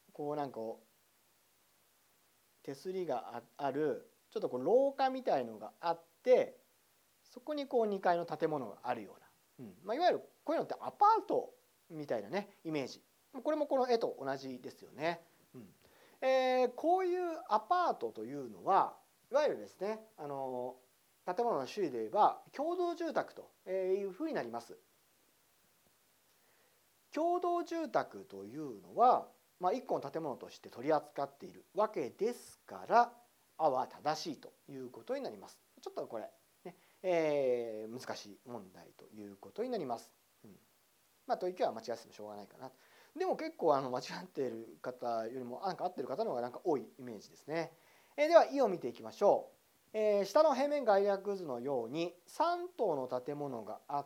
手すりがあるちょっと廊下みたいのがあって、そこに2階の建物があるような、いわゆるこういうのってアパートみたいなねイメージ、これもこの絵と同じですよね。こういうアパートというのはいわゆるですね建物の種類で言えば共同住宅というふうになります。共同住宅というのは一個の建物として取り扱っているわけですから、あは正しいということになります。ちょっとこれ、ね難しい問題ということになります。問いは間違ってもしょうがないかな。でも結構間違っている方よりも合っている方の方が多いイメージですね。では「い」を見ていきましょう。下の平面概略図のように3棟の建物があって、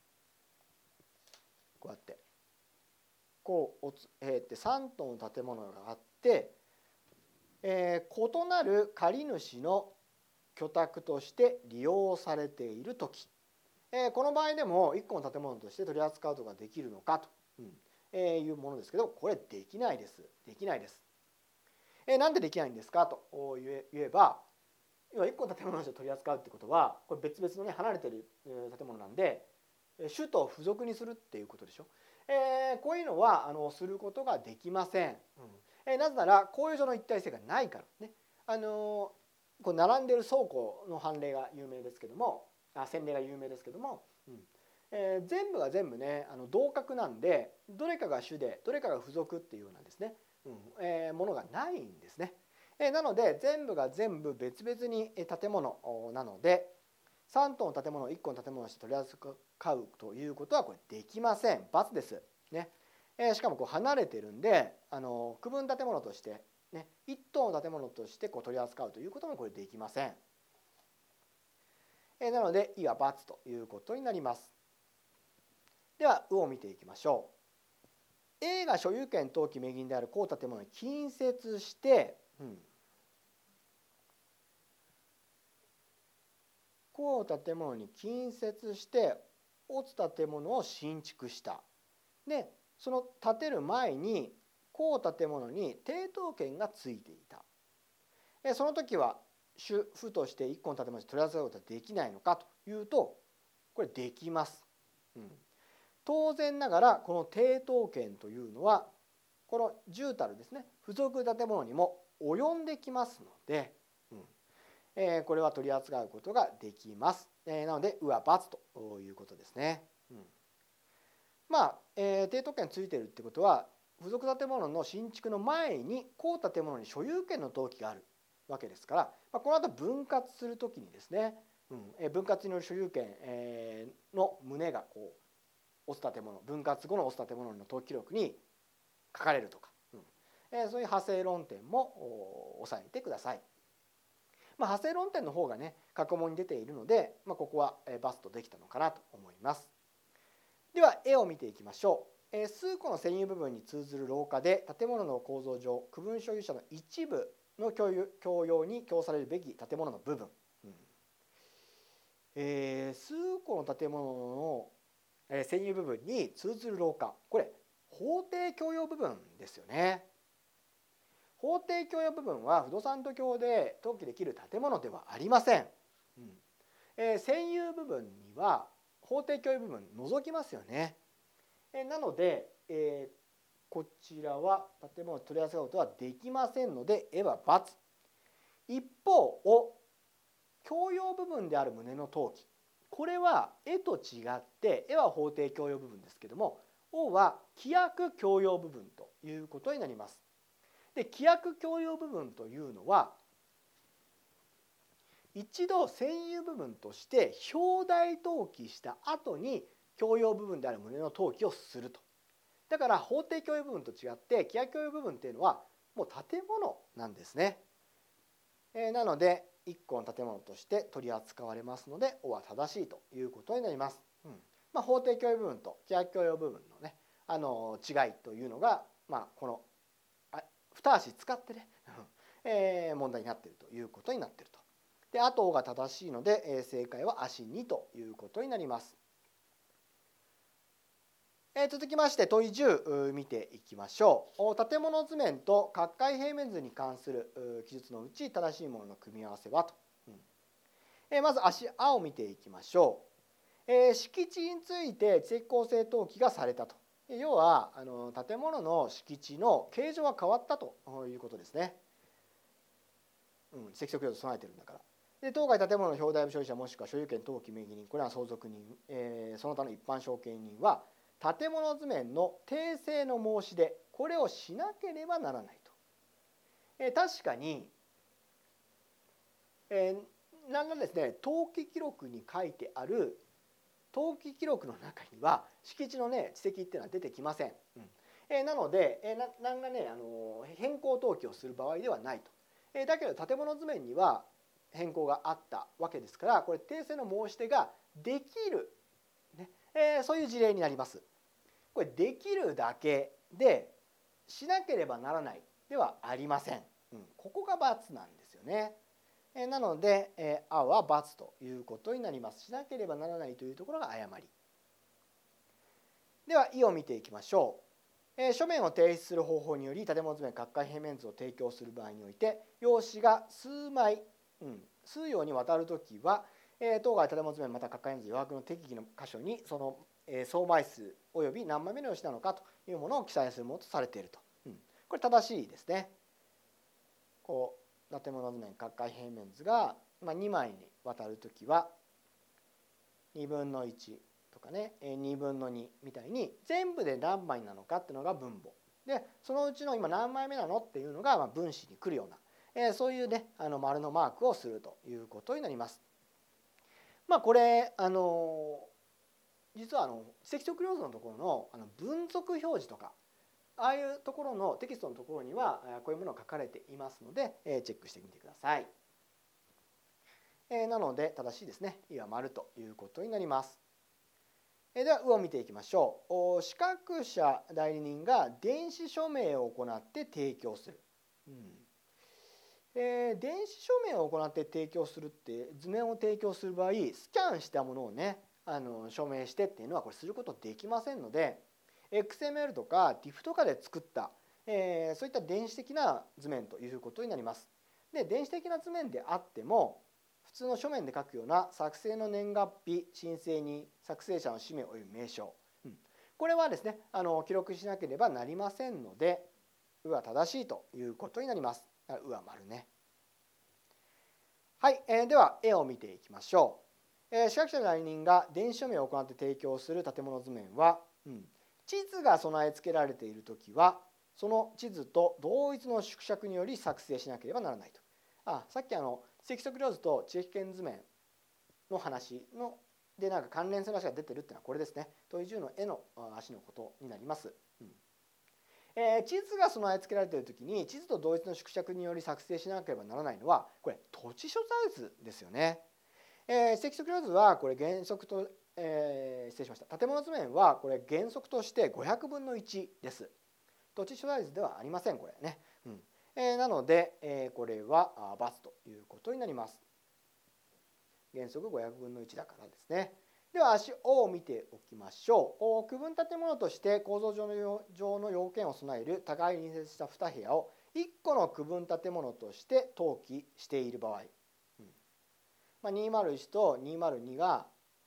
こうやって3棟の建物があって、異なる借り主の居宅として利用されているとき、この場合でも1個の建物として取り扱うことができるのかというものですけど、これできないです。できないです。なんでできないんですかと言えば、要は1個の建物として取り扱うってことは、これ別々のね離れてる建物なんで、主と付属にするっていうことでしょ。こういうのはすることができません。なぜなら公有上の一体性がないからね。こう並んでる倉庫の判例が有名ですけども、先例が有名ですけども、全部が全部ね同格なんで、どれかが主でどれかが付属っていうようなですね、ものがないんですね。なので全部が全部別々に建物なので、3棟の建物を1個の建物として取り扱うということはこれできません。×です。ね。しかもこう離れてるんで、区分建物として、ね、1棟の建物としてこう取り扱うということもこれできません。なので「い」は×ということになります。では「う」を見ていきましょう。A が所有権登記名義人である公建物に近接して、公建物に近接して乙建物を新築した。でその建てる前に公建物に抵当権がついていた。その時は主婦として1個の建物を取り扱うことはできないのかというと、これできます。当然ながらこの抵当権というのはこの重たるですね付属建物にも及んできますので、これは取り扱うことができます。なので「う」は×ということですね。抵当権ついてるってことは、付属建物の新築の前に公建物に所有権の登記があるわけですから、この後分割するときにですね、分割による所有権の旨がこう押す建物、分割後の押す建物の登記記録に書かれるとか、そういう派生論点も押さえてください。派生論点の方がね過去問に出ているので、ここはバストできたのかなと思います。では絵を見ていきましょう。数個の占有部分に通ずる廊下で建物の構造上区分所有者の一部の共用に供されるべき建物の部分、数個の建物の占有部分に通ずる廊下、これ法定共用部分ですよね。法定共用部分は不動産土協で登記できる建物ではありません。占有部分には法定共有部分除きますよね。なので、こちらは建物を取り扱うことはできませんので絵は×。一方共用部分である旨の登記、これは絵と違って絵は法定共用部分ですけども、O は規約共用部分ということになります。で規約共用部分というのは一度占有部分として表題登記した後に共用部分である旨の登記をすると。だから法定共有部分と違って規約共有部分っていうのはもう建物なんですね。なので1個の建物として取り扱われますので「お」は正しいということになります。法定共有部分と規約共有部分のね違いというのが、この2足使ってね問題になっているということになっていると。であとが正しいので、正解は足2ということになります。続きまして問い10見ていきましょう。建物図面と角界平面図に関する記述のうち正しいものの組み合わせはと。まず足「あ」を見ていきましょう。敷地について知的公正登記がされたと。要は建物の敷地の形状が変わったということですね。積極要素備えてるんだから。で当該建物の表題部所有者もしくは所有権登記名義人、これは相続人、その他の一般承継人は建物図面の訂正の申し出、 これをしなければならないと。確かに、何らですね登記記録に書いてある登記記録の中には敷地のね地籍っていうのは出てきません。なので、何らね変更登記をする場合ではないと。だけど建物図面には変更があったわけですから、これ訂正の申し出ができる、ねそういう事例になります。これできるだけでしなければならないではありません。ここが×なんですよね。なので、あは×ということになります。しなければならないというところが誤り。では、いを見ていきましょう。書面を提出する方法により建物図面各階平面図を提供する場合において、用紙が数枚、数行にわたるときは、当該建物図面また各階平面図余白の適宜の箇所にその総枚数および何枚目の用紙なのかというものを記載するものとされていると。これ正しいですね。こう建物図面各階平面図が2枚にわたるときは2分の1とかね2分の2みたいに全部で何枚なのかっていうのが分母で、そのうちの今何枚目なのっていうのが分子に来るようなそういうね丸のマークをするということになります。これ実は積極量図のところの分属表示とかああいうところのテキストのところにはこういうものが書かれていますのでチェックしてみてください。なので正しいですね。いは丸ということになります。では、うを見ていきましょう。資格者代理人が電子署名を行って提供する。電子署名を行って提供するって図面を提供する場合スキャンしたものをね署名してっていうのはこれすることできませんので XML とか TIFF とかで作った、そういった電子的な図面ということになります。で電子的な図面であっても普通の書面で書くような作成の年月日申請人作成者の氏名および名称、これはですね記録しなければなりませんのでうは正しいということになります。うは丸ね。はい、では絵を見ていきましょう。資格者代理人が電子署名を行って提供する建物図面は、地図が備え付けられているときはその地図と同一の縮尺により作成しなければならないと。さっき積極量図と地域圏図面の話で関連する話が出てるっていうのはこれですね。問い10の絵の足のことになります。地図が備え付けられているときに地図と同一の縮尺により作成しなければならないのはこれ土地所在図ですよね。積極量図はこれ原則と、失礼しました。建物図面はこれ原則として500分の1です。土地所在図ではありませんこれね。なので、これは×ということになります。原則500分の1だからですね。では足 O を見ておきましょう。区分建物として構造上の要件を備える互いに隣接した2部屋を1個の区分建物として登記している場合、201と202が、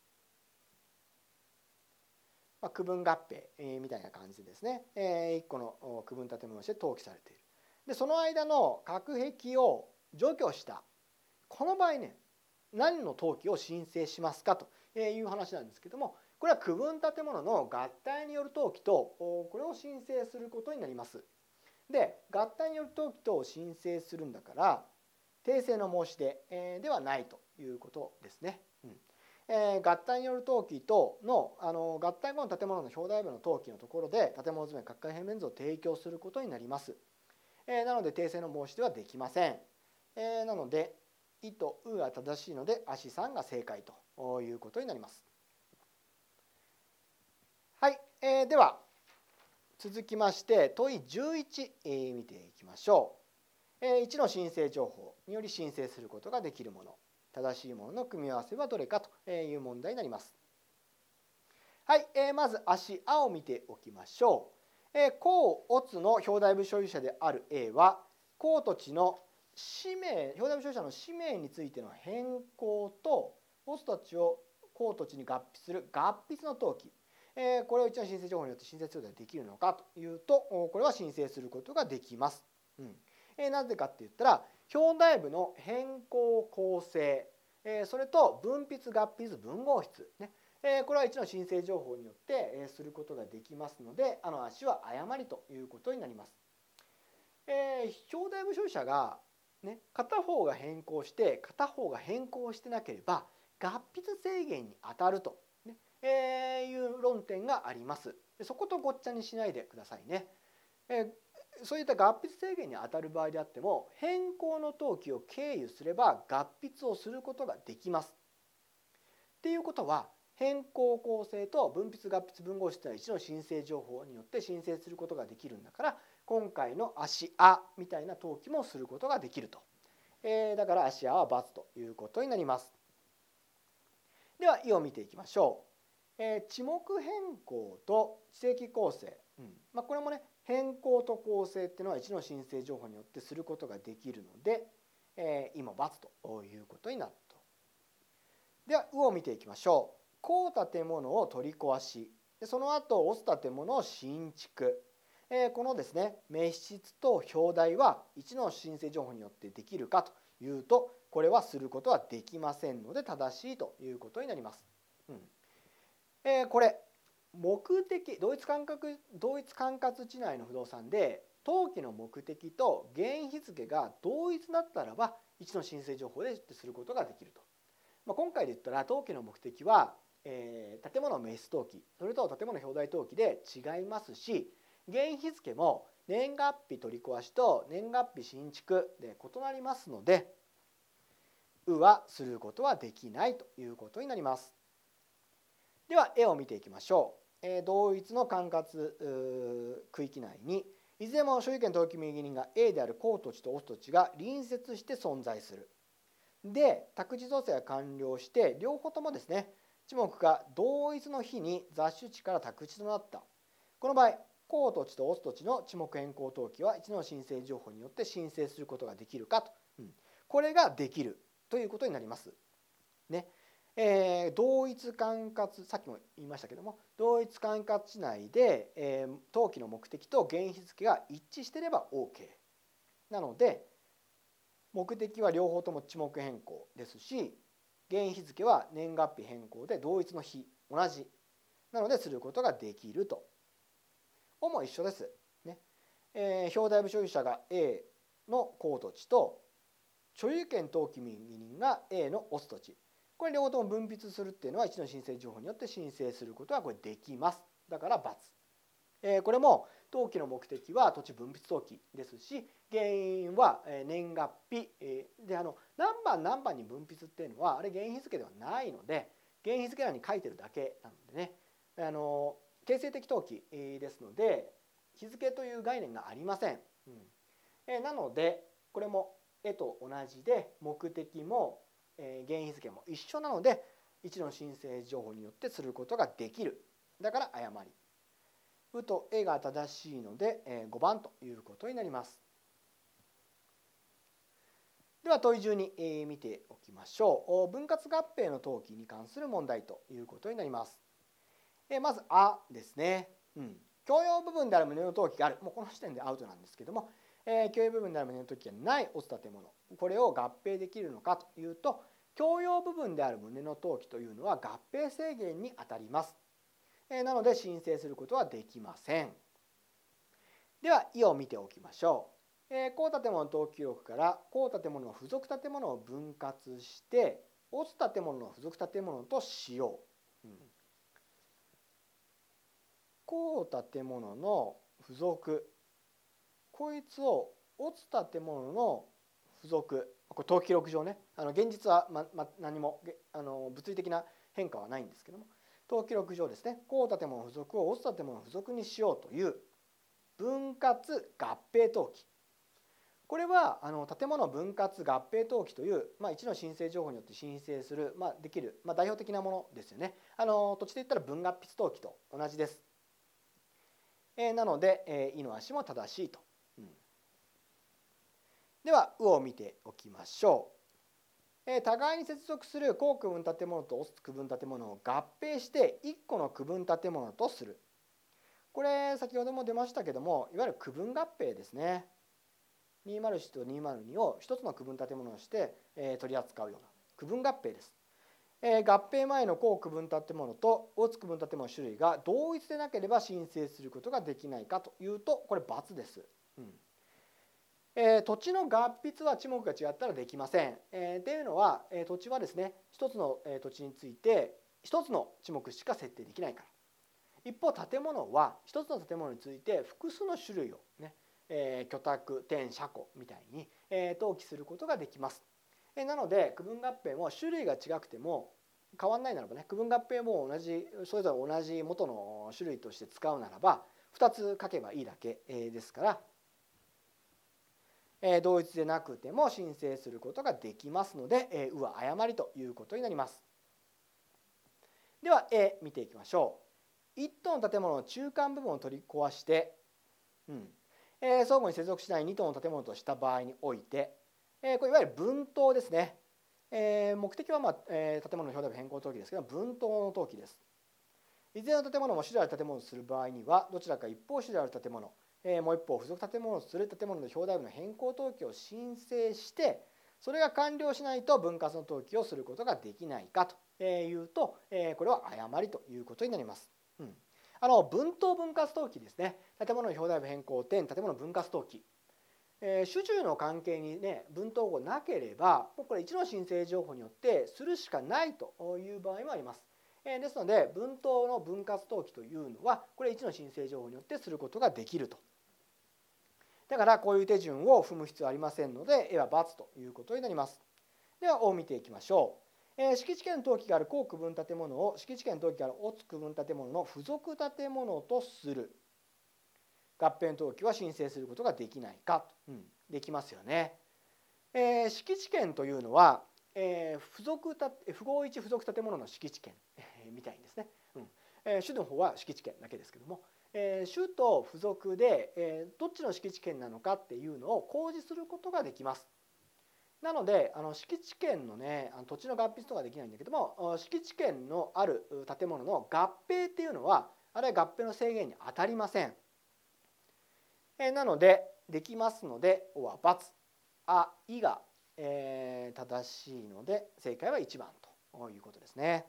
区分合併、みたいな感じですね。1個の区分建物として登記されている。でその間の隔壁を除去したこの場合ね何の登記を申請しますかという話なんですけども、これは区分建物の合体による登記とこれを申請することになります。で合体による登記と申請するんだから訂正の申し出ではないということですね。合体による登記との合体後の建物の表題部の登記のところで建物図面各階平面図を提供することになります。なので訂正の申し出はできません。なのでいとうが正しいので足3が正解ということになります。はい、では続きまして問い11、見ていきましょう。1の申請情報により申請することができるもの、正しいものの組み合わせはどれかという問題になります。はい、まず足あを見ておきましょう。甲乙の表題部所有者である A は甲土地の氏名、表題部所有者の氏名についての変更と乙土地を甲土地に合併する合筆の登記、これを1の申請情報によって申請することができるのかというとこれは申請することができます。なぜかって言ったら表題部の変更構成、それと分筆合筆分号筆ね、 これは1の申請情報によってすることができますので、足は誤りということになります。表題部所有者が、片方が変更して片方が変更してなければ合筆制限に当たると、いう論点があります。そことごっちゃにしないでくださいね。そういった合筆制限に当たる場合であっても変更の登記を経由すれば合筆をすることができます。っていうことは変更構成と分筆合筆分号室は1の申請情報によって申請することができるんだから今回の足あみたいな登記もすることができると。だから足あは×ということになります。では意を見ていきましょう。地目変更と地籍構成、これもね変更と構成っていうのは1の申請情報によってすることができるので、意も×ということになると。ではうを見ていきましょう。公建物を取り壊し、その後押す建物を新築、このですね滅失と表題は1の申請情報によってできるかというとこれはすることはできませんので正しいということになります。これ目的同一管轄地内の不動産で登記の目的と原日付が同一だったらば1の申請情報ですることができると。今回で言ったら登記の目的は、建物滅失登記それと建物表題登記で違いますし原日付も年月日取り壊しと年月日新築で異なりますのではすることはできないということになります。では絵を見ていきましょう。同一の管轄区域内にいずれも所有権登記名義人が A である公土地と押す土地が隣接して存在する。で宅地造成が完了して両方ともですね地目が同一の日に雑種地から宅地となった。この場合公土地と押す土地の地目変更登記は1の申請情報によって申請することができるかと、これができるということになります。同一管轄さっきも言いましたけども同一管轄地内で、登記の目的と原日付が一致していれば OK なので目的は両方とも地目変更ですし原日付は年月日変更で同一の日同じなのですることができると。も一緒です、表題部所有者が A の公土地と所有権登記名義人が A の押す土地これ両方とも分筆するっていうのは1の申請情報によって申請することはこれできます。だから×。これも登記の目的は土地分筆登記ですし原因は年月日で何番に分筆っていうのはあれ原日付ではないので原日付欄に書いてるだけなのでね形成的登記ですので日付という概念がありません。なのでこれも絵と同じで目的も原日付も一緒なので1の申請情報によってすることができる。だから誤り。うと絵が正しいので5番ということになります。では問い順に見ておきましょう。分割合併の登記に関する問題ということになります。まずあですね。共用部分である棟の登記がある。もうこの時点でアウトなんですけども、共用部分である棟の登記がない押す建物これを合併できるのかというと共用部分である棟の登記というのは合併制限にあたります。なので申請することはできません。では意を見ておきましょう。公建物登記録から公建物の付属建物を分割して押す建物の付属建物としよう。公建物の付属こいつを押す建物の付属これ登記録上ね現実は何も物理的な変化はないんですけども登記録上ですね公建物の付属を押す建物の付属にしようという分割合併登記これは建物分割合併登記という、1の申請情報によって申請する、できる、代表的なものですよね。土地で言ったら分合筆登記と同じです。なので、意の足も正しいと。では、うを見ておきましょう。互いに接続する公区分建物と押す区分建物を合併して1個の区分建物とする。これ先ほども出ましたけどもいわゆる区分合併ですね。201と202を一つの区分建物として取り扱うような区分合併です。 合併前の項区分建物と大津区分建物の種類が同一でなければ申請することができないかというと、これ×です。土地の合筆は地目が違ったらできません。っていうのは、土地はですね、一つの土地について一つの地目しか設定できないから。一方建物は一つの建物について複数の種類をね、居宅、店、車庫みたいに登記することができます。なので区分合併も種類が違くても変わらないならばね、区分合併もそれぞれ同じ元の種類として使うならば2つ書けばいいだけですから、同一でなくても申請することができますので、は誤りということになります。では見ていきましょう。1棟の建物の中間部分を取り壊して、相互に接続しない2棟の建物とした場合において、これいわゆる分棟ですね。目的は、建物の表題部変更登記ですけど、分棟の登記です。いずれの建物も主である建物をする場合には、どちらか一方主である建物、もう一方付属建物をする建物の表題部の変更登記を申請して、それが完了しないと分割の登記をすることができないかというと、これは誤りということになります。分棟分割登記ですね。建物の表題部変更点、建物分割登記。主従の関係にね、分棟がなければ、もうこれ1の申請情報によってするしかないという場合もあります。ですので、分棟の分割登記というのは、これ1の申請情報によってすることができると。だから、こういう手順を踏む必要はありませんので、は×ということになります。では、見ていきましょう。敷地権登記がある項区分建物を敷地権登記がある乙区分建物の付属建物とする。合併登記は申請することができないか、できますよね。敷地権というのは、符号一付属建物の敷地権みたいですね。主の方は敷地権だけですけども、主と付属で、どっちの敷地権なのかっていうのを公示することができます。なので敷地権のね、土地の合筆とかできないんだけども、敷地権のある建物の合併っていうのは、あれは合併の制限に当たりません。なのでできますので、は×、いが、正しいので正解は1番ということですね。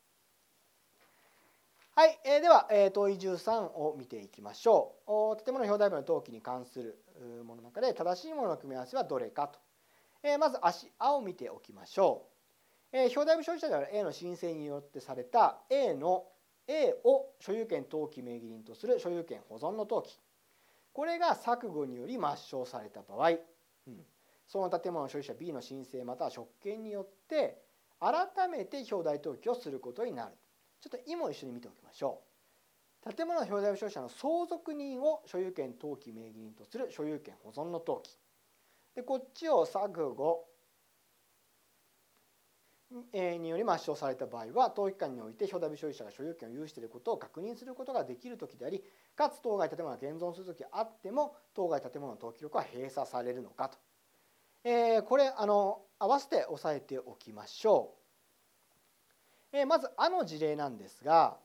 はい、では問い13を見ていきましょう。建物表題部の登記に関するものの中で正しいものの組み合わせはどれかと。まず足を見ておきましょう。表題部所有者である A の申請によってされた A を所有権登記名義人とする所有権保存の登記。これが錯誤により抹消された場合、その建物の所有者 B の申請または職権によって改めて表題登記をすることになる。ちょっと意も一緒に見ておきましょう。建物の表題部所有者の相続人を所有権登記名義人とする所有権保存の登記。でこっちを錯誤により抹消された場合は、登記官において表題部所有者が所有権を有していることを確認することができるときであり、かつ当該建物が現存するときあっても当該建物の登記録は閉鎖されるのかと。これ合わせて押さえておきましょう。まずの事例なんですが、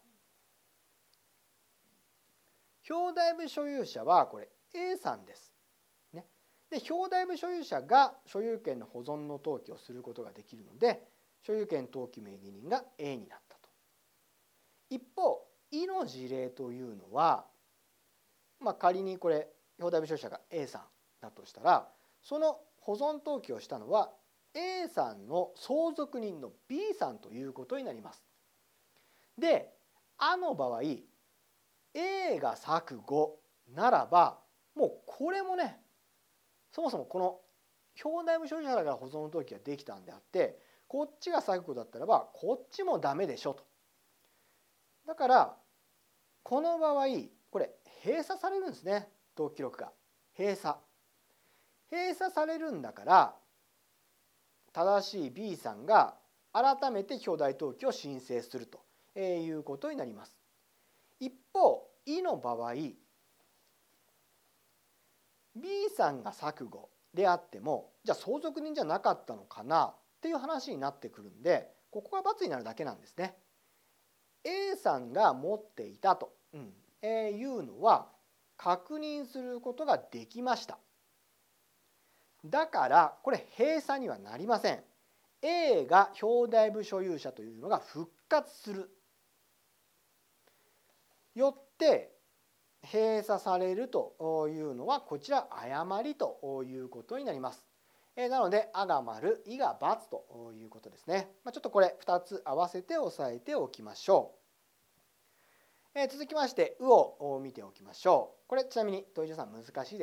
表題部所有者はこれ A さんです。で表題部所有者が所有権の保存の登記をすることができるので、所有権登記名義人が A になったと。一方の事例というのは、仮にこれ表題部所有者が A さんだとしたら、その保存登記をしたのは A さんの相続人の B さんということになります。での場合 A が錯誤ならば、もうこれもね、そもそもこの表題部所有者だから保存の登記ができたんであって、こっちが錯誤だったらばこっちもダメでしょと。だからこの場合これ閉鎖されるんですね。登記記録が閉鎖されるんだから、正しい B さんが改めて表題登記を申請するということになります。一方の場合 B さんが錯誤であっても、じゃあ相続人じゃなかったのかなっていう話になってくるんで、ここが×になるだけなんですね。A さんが持っていたというのは確認することができました。だからこれ閉鎖にはなりません。 A が表題部所有者というのが復活する。よって閉鎖されるというのはこちら誤りということになります。なので「あ」が丸「い」が×ということですね。ちょっとこれ2つ合わせて押さえておきましょう。続きまして「う」を見ておきましょう。これちなみに問い13難しいです。「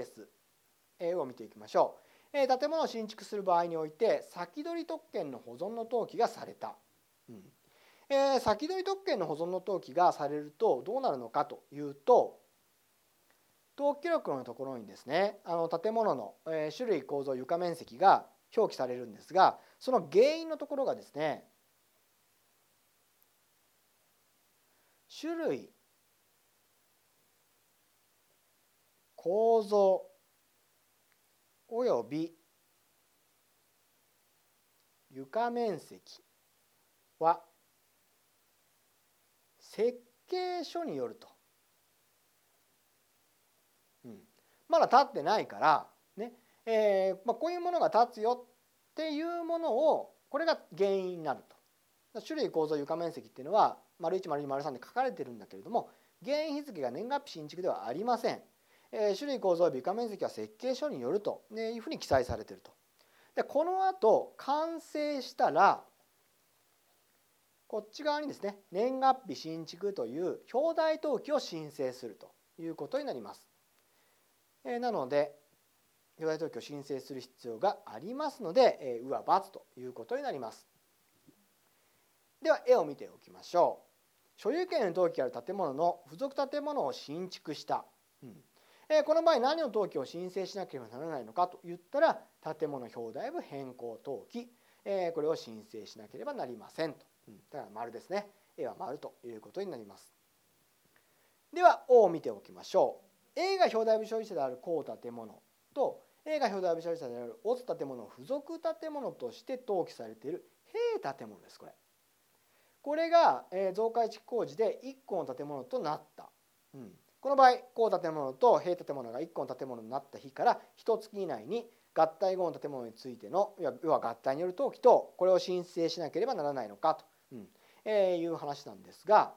う」を見ていきましょう。建物を新築する場合において先取り特権の保存の登記がされた。先取り特権の保存の登記がされるとどうなるのかというと、登記録のところにですね、建物の種類構造床面積が表記されるんですが、その原因のところがですね、種類構造および床面積は設計書によると。まだ立ってないからね、こういうものが立つよっていうものを、これが原因になると。種類構造床面積っていうのは丸1丸2丸3で書かれてるんだけれども、原因日付が年月日新築ではありません。種類構造床面積は設計書によるというふうに記載されていると。でこの後完成したらこっち側にですね、年月日新築という表題登記を申請するということになります。なので表題登記を申請する必要がありますので、うは×ということになります。では絵を見ておきましょう。所有権の登記ある建物の付属建物を新築した。この場合何の登記を申請しなければならないのかといったら、建物表題部変更登記、これを申請しなければなりませんと。だから丸ですね。絵は丸ということになります。では O を見ておきましょう。A が表題部所有者である公建物と A が表題部所有者であるオツ建物を付属建物として登記されている併建物です。これが増改築工事で1個の建物となった。この場合公建物と併建物が1個の建物になった日から1月以内に合体後の建物についての要は合体による登記とこれを申請しなければならないのかという話なんですが、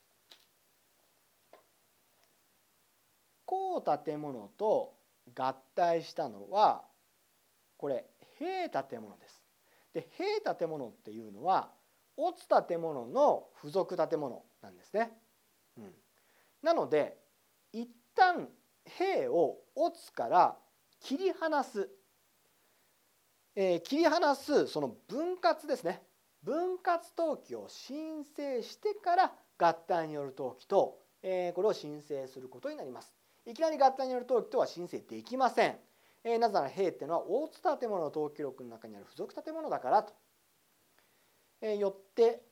公建物と合体したのはこれ併建物です。で併建物っていうのはオツ建物の付属建物なんですね。なので一旦併をオツから切り離す、その分割ですね。分割登記を申請してから合体による登記と、これを申請することになります。いきなり合体による登記とは申請できません。なぜなら併っていうのは大津建物の登記録の中にある付属建物だからと。よって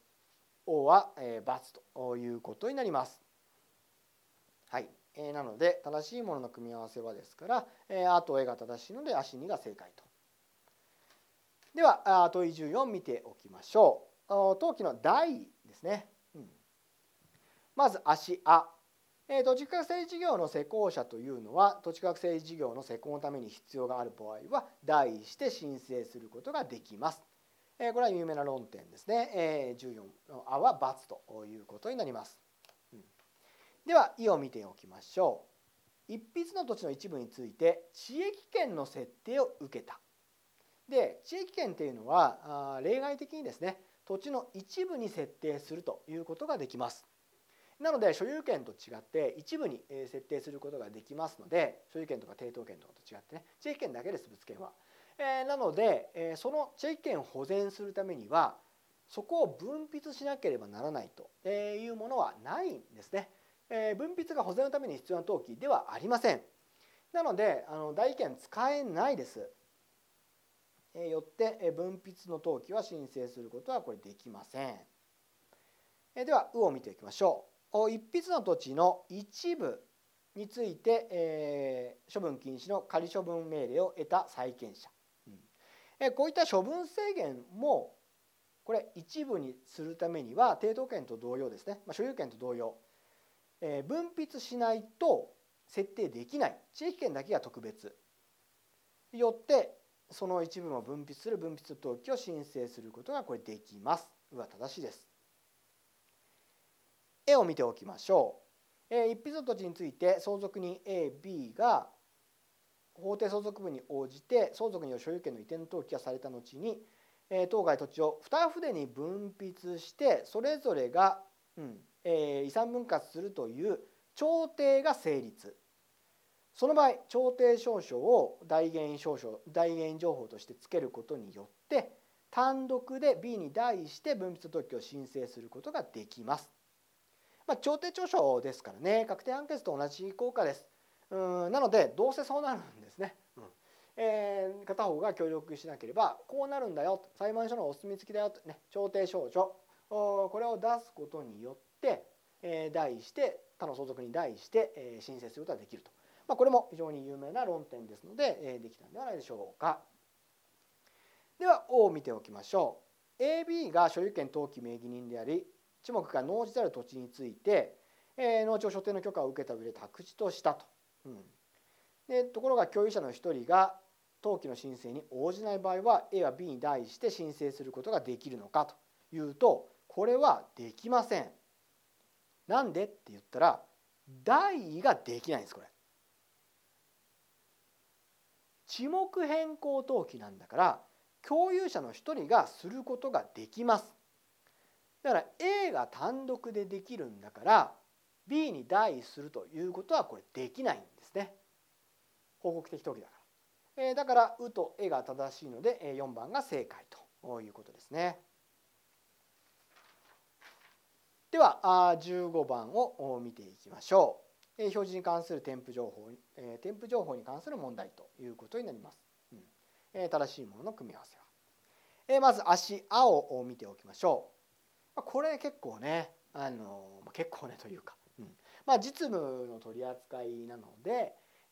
O は×ということになります。はい。なので正しいものの組み合わせはですから、あと A が正しいので足2が正解と。では問い14見ておきましょう。登記の代ですね。まず足あ。土地学生事業の施行者というのは土地学生事業の施行のために必要がある場合は代して申請することができます。これは有名な論点ですね。14の「あ」は×ということになります。では「い」を見ておきましょう。一筆の土地の一部について地域権の設定を受けた。で地域権っていうのは例外的にですね、土地の一部に設定するということができます。なので所有権と違って一部に設定することができますので、所有権とか抵当権とかと違ってね、地域権だけです物件は。なのでその地域権を保全するためにはそこを分筆しなければならないというものはないんですね。分筆が保全のために必要な登記ではありません。なので代権使えないです。よって分筆の登記は申請することはこれできません。では「う」を見ていきましょう。一筆の土地の一部について、処分禁止の仮処分命令を得た債権者、こういった処分制限もこれ一部にするためには抵当権と同様ですね、所有権と同様、分筆しないと設定できない。地域権だけが特別よってその一部を分泌する分泌登記を申請することがこれできます。は正しいです。絵を見ておきましょう。一筆の土地について相続人 A、B が法定相続分に応じて相続による所有権の移転登記がされた後に、当該土地を2筆に分筆してそれぞれが、遺産分割するという調停が成立。その場合調停証書を代原因情報としてつけることによって単独で B に代して分筆登記を申請することができます。調停調書ですからね、確定判決と同じ効果です。なのでどうせそうなるんですね。片方が協力しなければこうなるんだよ、裁判所のお墨付きだよとね、調停証書これを出すことによって代して他の相続に代して申請することができると。これも非常に有名な論点ですのでできたんではないでしょうか。では O を見ておきましょう。 AB が所有権登記名義人であり一目が農地である土地について農地を所定の許可を受けた上で宅地としたと。ところが共有者の一人が登記の申請に応じない場合は A は B に代して申請することができるのかというと、これはできません。なんでって言ったら代位ができないんです。これ地目変更登記なんだから共有者の一人がすることができます。だから A が単独でできるんだから B に代位するということはこれできないんですね。報告的登記だから。だから「う」と「え」が正しいので4番が正解ということですね。では15番を見ていきましょう。表示に関する添付情報に関する問題ということになります。正しいものの組み合わせは。まず足「あ」を見ておきましょう。これ結構ね結構ねというか、実務の取り扱いなので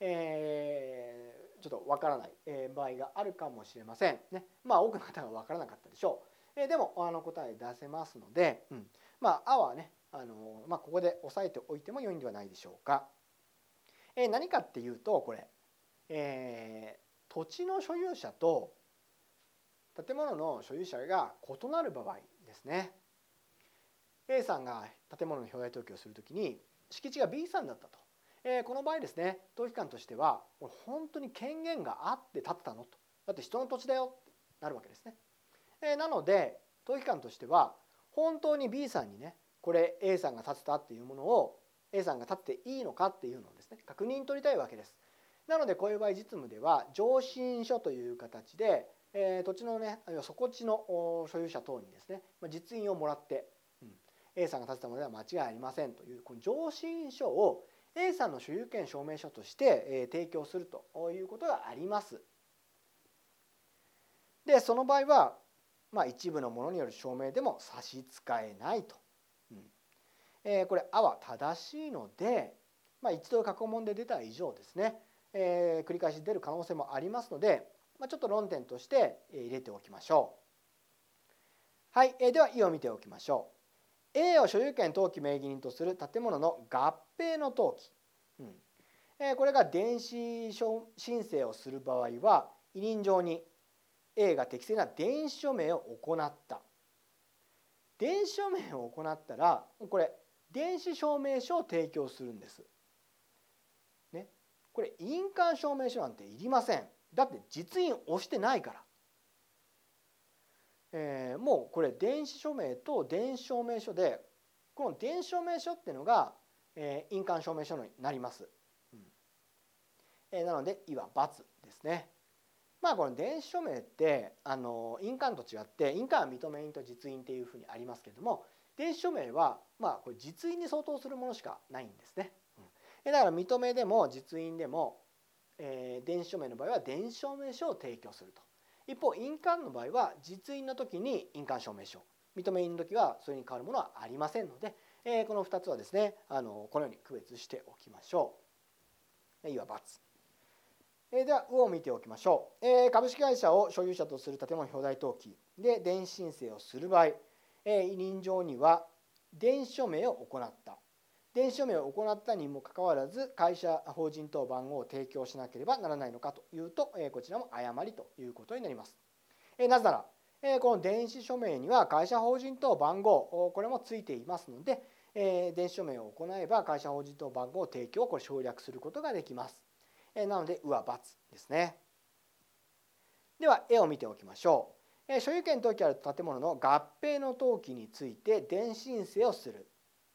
ちょっとわからない場合があるかもしれませんね。多くの方がわからなかったでしょう。でも答え出せますので、あはねここで押さえておいても良いんではないでしょうか。何かっていうとこれ、土地の所有者と建物の所有者が異なる場合ですね。A さんが建物の表題登記をするときに敷地が B さんだったと。この場合ですね、登記官としては本当に権限があって建てたのと、だって人の土地だよってなるわけですね。なので登記官としては本当に B さんにねこれ A さんが建てたっていうものを A さんが建てていいのかっていうのをですね確認取りたいわけです。なのでこういう場合実務では上申書という形で土地のね底地の所有者等にですね実印をもらって、A さんが建てたものでは間違いありませんというこの上申書をA さんの所有権証明書として提供するということがあります。でその場合は、一部のものによる証明でも差し支えないと。これ「あ」は正しいので、一度過去問で出た以上ですね、繰り返し出る可能性もありますので、ちょっと論点として入れておきましょう。はい、では「い」を見ておきましょう。A を所有権登記名義人とする建物の合併の登記、これが電子申請をする場合は委任状に A が適正な電子署名を行った。電子署名を行ったらこれ電子証明書を提供するんです。これ印鑑証明書なんていりません。だって実印押してないから。もうこれ電子署名と電子証明書でこの電子証明書っていうのが、印鑑証明書になります。なので「い」は×ですね。この電子署名って印鑑と違って印鑑は認め印と実印っていうふうにありますけれども電子署名はこれ実印に相当するものしかないんですね。だから認めでも実印でも、電子署名の場合は電子証明書を提供すると。一方印鑑の場合は実印の時に印鑑証明書、認め印の時はそれに変わるものはありませんので、この2つはですねこのように区別しておきましょう。いわば×。では「う」を見ておきましょう。株式会社を所有者とする建物表題登記で電子申請をする場合、委任状には電子署名を行った。 電子署名を行ったにもかかわらず会社法人等番号を提供しなければならないのかというと、こちらも誤りということになります。なぜならこの電子署名には会社法人等番号これもついていますので、電子署名を行えば会社法人等番号提供をこれ省略することができます。なのでは×ですね。では絵を見ておきましょう。所有権登記ある建物の合併の登記について電子申請をする。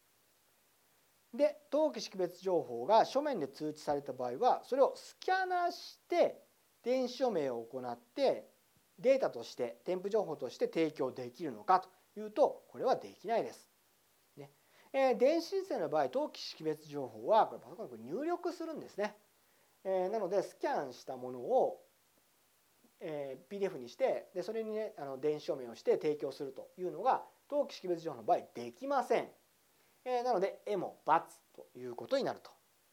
で登記識別情報が書面で通知された場合はそれをスキャナして電子署名を行ってデータとして添付情報として提供できるのかというとこれはできないです。ね電子申請の場合登記識別情報はこれパソコンに入力するんですね。なのでスキャンしたものをPDF にしてそれにね電子署名をして提供するというのが登記識別情報の場合できません。なので絵も×ということになると。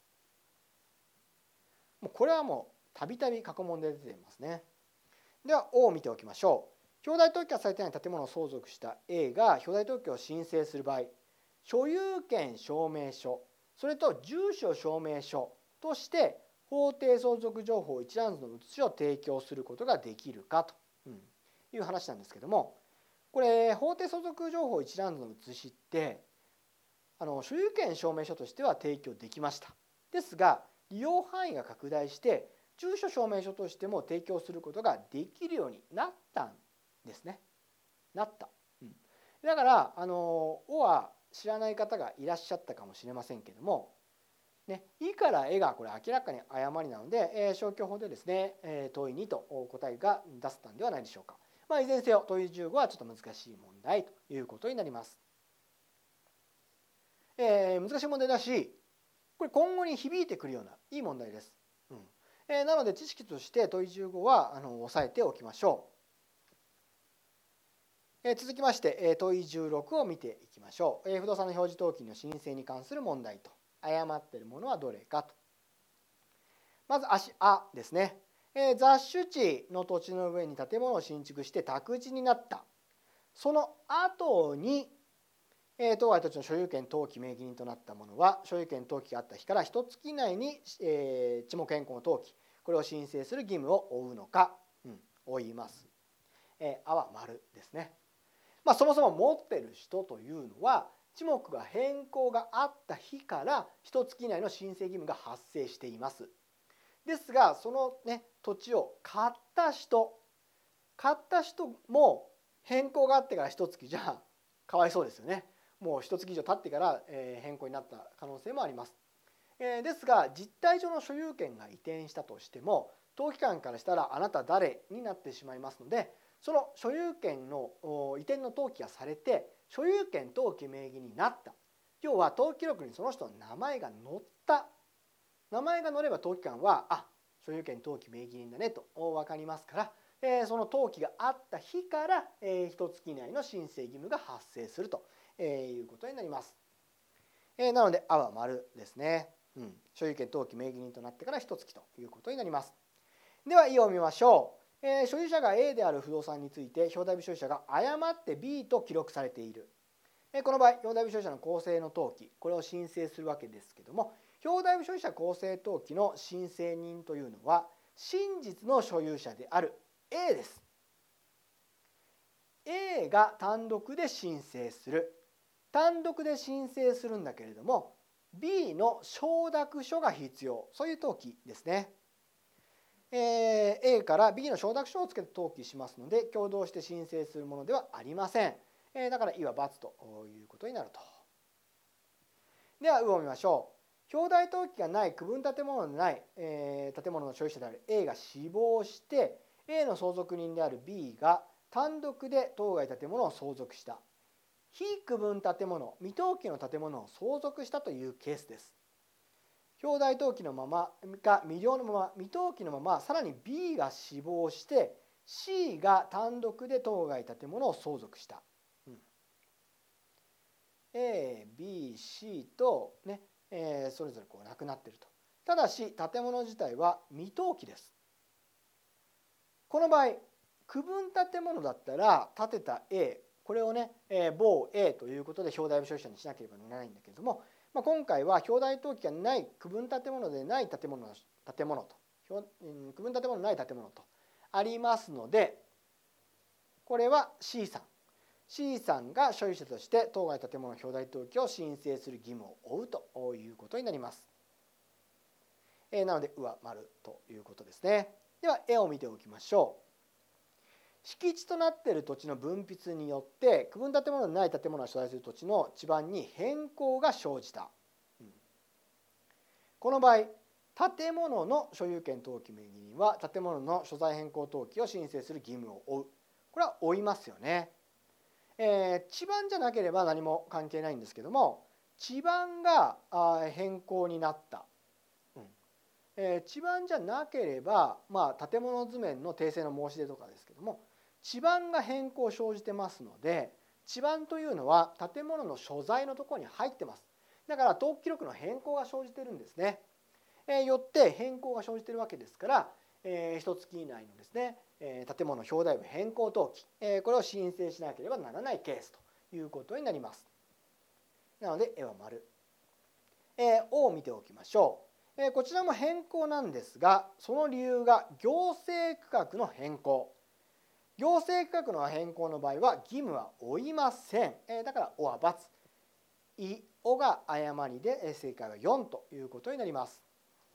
もうこれはもうたびたび過去問で出ていますね。では O を見ておきましょう。表題登記がされていない建物を相続した A が表題登記を申請する場合、所有権証明書それと住所証明書として法定相続情報一覧図の写しを提供することができるかという話なんですけども、これ法定相続情報一覧図の写しって所有権証明書としては提供できました。ですが利用範囲が拡大して住所証明書としても提供することができるようになったんですね。なった。だからおは知らない方がいらっしゃったかもしれませんけども、いからえがこれ明らかに誤りなので、消去法でですね、問い2と答えが出せたんではないでしょうか。いずれにせよ問い15はちょっと難しい問題ということになります。難しい問題だしこれ今後に響いてくるようないい問題です。なので知識として問い15は押さえておきましょう。続きまして問い16を見ていきましょう。不動産の表示登記の申請に関する問題と誤っているものはどれかと。まず足あですね。雑種地の土地の上に建物を新築して宅地になった。その後に当該土地の所有権登記名義人となったものは所有権登記があった日から1月以内に地目変更の登記これを申請する義務を負うのか、負います。あは丸ですね。そもそも持ってる人というのは地目が変更があった日から1月以内の申請義務が発生しています。ですがその土地を買った人も変更があってから1月じゃかわいそうですよね。もう1月以上経ってから変更になった可能性もあります。ですが実態上の所有権が移転したとしても登記官からしたらあなた誰になってしまいますのでその所有権の移転の登記がされて所有権登記名義になった要は登記記録にその人の名前が載った名前が載れば登記官は所有権登記名義人だねと分かりますからその登記があった日から1月以内の申請義務が発生するということになります。なのであは丸ですね。所有権登記名義人となってから1月ということになります。では意を見ましょう。所有者が A である不動産について表題部所有者が誤って B と記録されている。この場合表題部所有者の公正の登記これを申請するわけですけども表題部所有者公正登記の申請人というのは真実の所有者である A です。A が単独で申請する。単独で申請するんだけれども B の承諾書が必要そういう登記ですね。A から B の承諾書をつけて登記しますので共同して申請するものではありません。だからいは×ということになると。ではを見ましょう。表題登記がない区分建物のない、建物の所有者である A が死亡して A の相続人である B が単独で当該建物を相続した。非区分建物未登記の建物を相続したというケースです。表題登記のままか未了のまま未登記のままさらに B が死亡して C が単独で当該建物を相続した。A、B、C とそれぞれなくなっていると。ただし建物自体は未登記です。この場合区分建物だったら建てた A これを某 A ということで表題部所有者にしなければならないんだけれども今回は表題登記がない区分建物でない建物と区分建物のない建物とありますので、これは C さんが所有者として当該建物の表題登記を申請する義務を負うということになります。なので「う」は丸ということですね。では絵を見ておきましょう。敷地となっている土地の分泌によって区分建物のない建物が所在する土地の地盤に変更が生じた。この場合、建物の所有権登記名義人は建物の所在変更登記を申請する義務を負う。これは負いますよね。地盤じゃなければ何も関係ないんですけども、地盤が変更になった。地盤じゃなければ、建物図面の訂正の申し出とかですけども、地盤が変更生じてますので、地盤というのは建物の所在のところに入ってます。だから登記記録の変更が生じてるんですね。よって変更が生じてるわけですから、一月以内のですね、建物表題部変更登記、これを申請しなければならないケースということになります。なので絵は丸。を見ておきましょう。こちらも変更なんですが、その理由が行政区画の変更。行政区画の変更の場合は義務は負いません。だから「お」は×。「い」「お」が誤りで正解は4ということになります。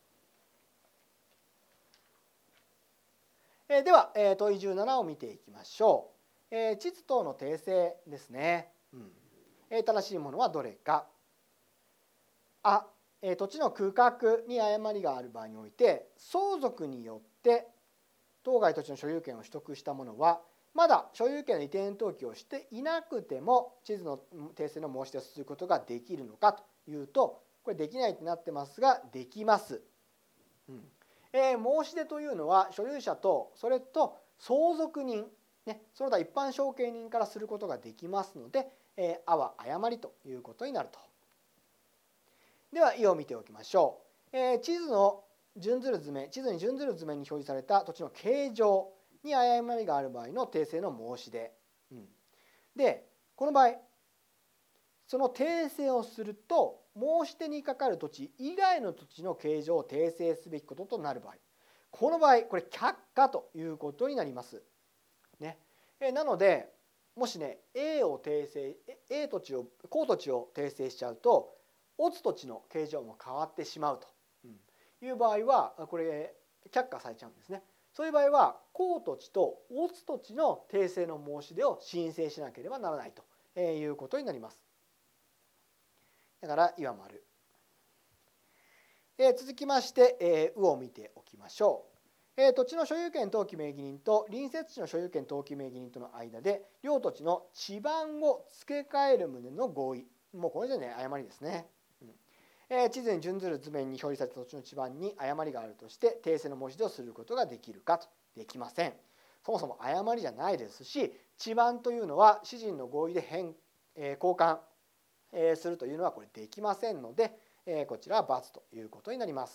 では問い17を見ていきましょう。地図等の訂正ですね。正しいものはどれか。あ、土地の区画に誤りがある場合において、相続によって当該土地の所有権を取得した者はまだ所有権の移転登記をしていなくても地図の訂正の申し出をすることができるのかというと、これできないとなってますが、できます。申し出というのは所有者とそれと相続人、その他一般承継人からすることができますので、あは誤りということになると。では、いを見ておきましょう。地図に準ずる図面に表示された土地の形状に誤りがある場合の訂正の申し出。で、この場合、その訂正をすると、申し出にかかる土地以外の土地の形状を訂正すべきこととなる場合、この場合、これ却下ということになります。なので、もしね、甲土地を訂正しちゃうと、乙土地の形状も変わってしまうという場合は、これ却下されちゃうんですね。そういう場合は、甲土地と乙土地の訂正の申し出を申請しなければならないということになります。だから、いは丸。続きまして、うを見ておきましょう。土地の所有権登記名義人と隣接地の所有権登記名義人との間で、両土地の地盤を付け替える旨の合意。もうこれじゃね、誤りですね。地図に準ずる図面に表示された土地の地盤に誤りがあるとして訂正の申し出をすることができるかと。できません。そもそも誤りじゃないですし、地盤というのは私人の合意で交換するというのはこれできませんので、こちらは×ということになります。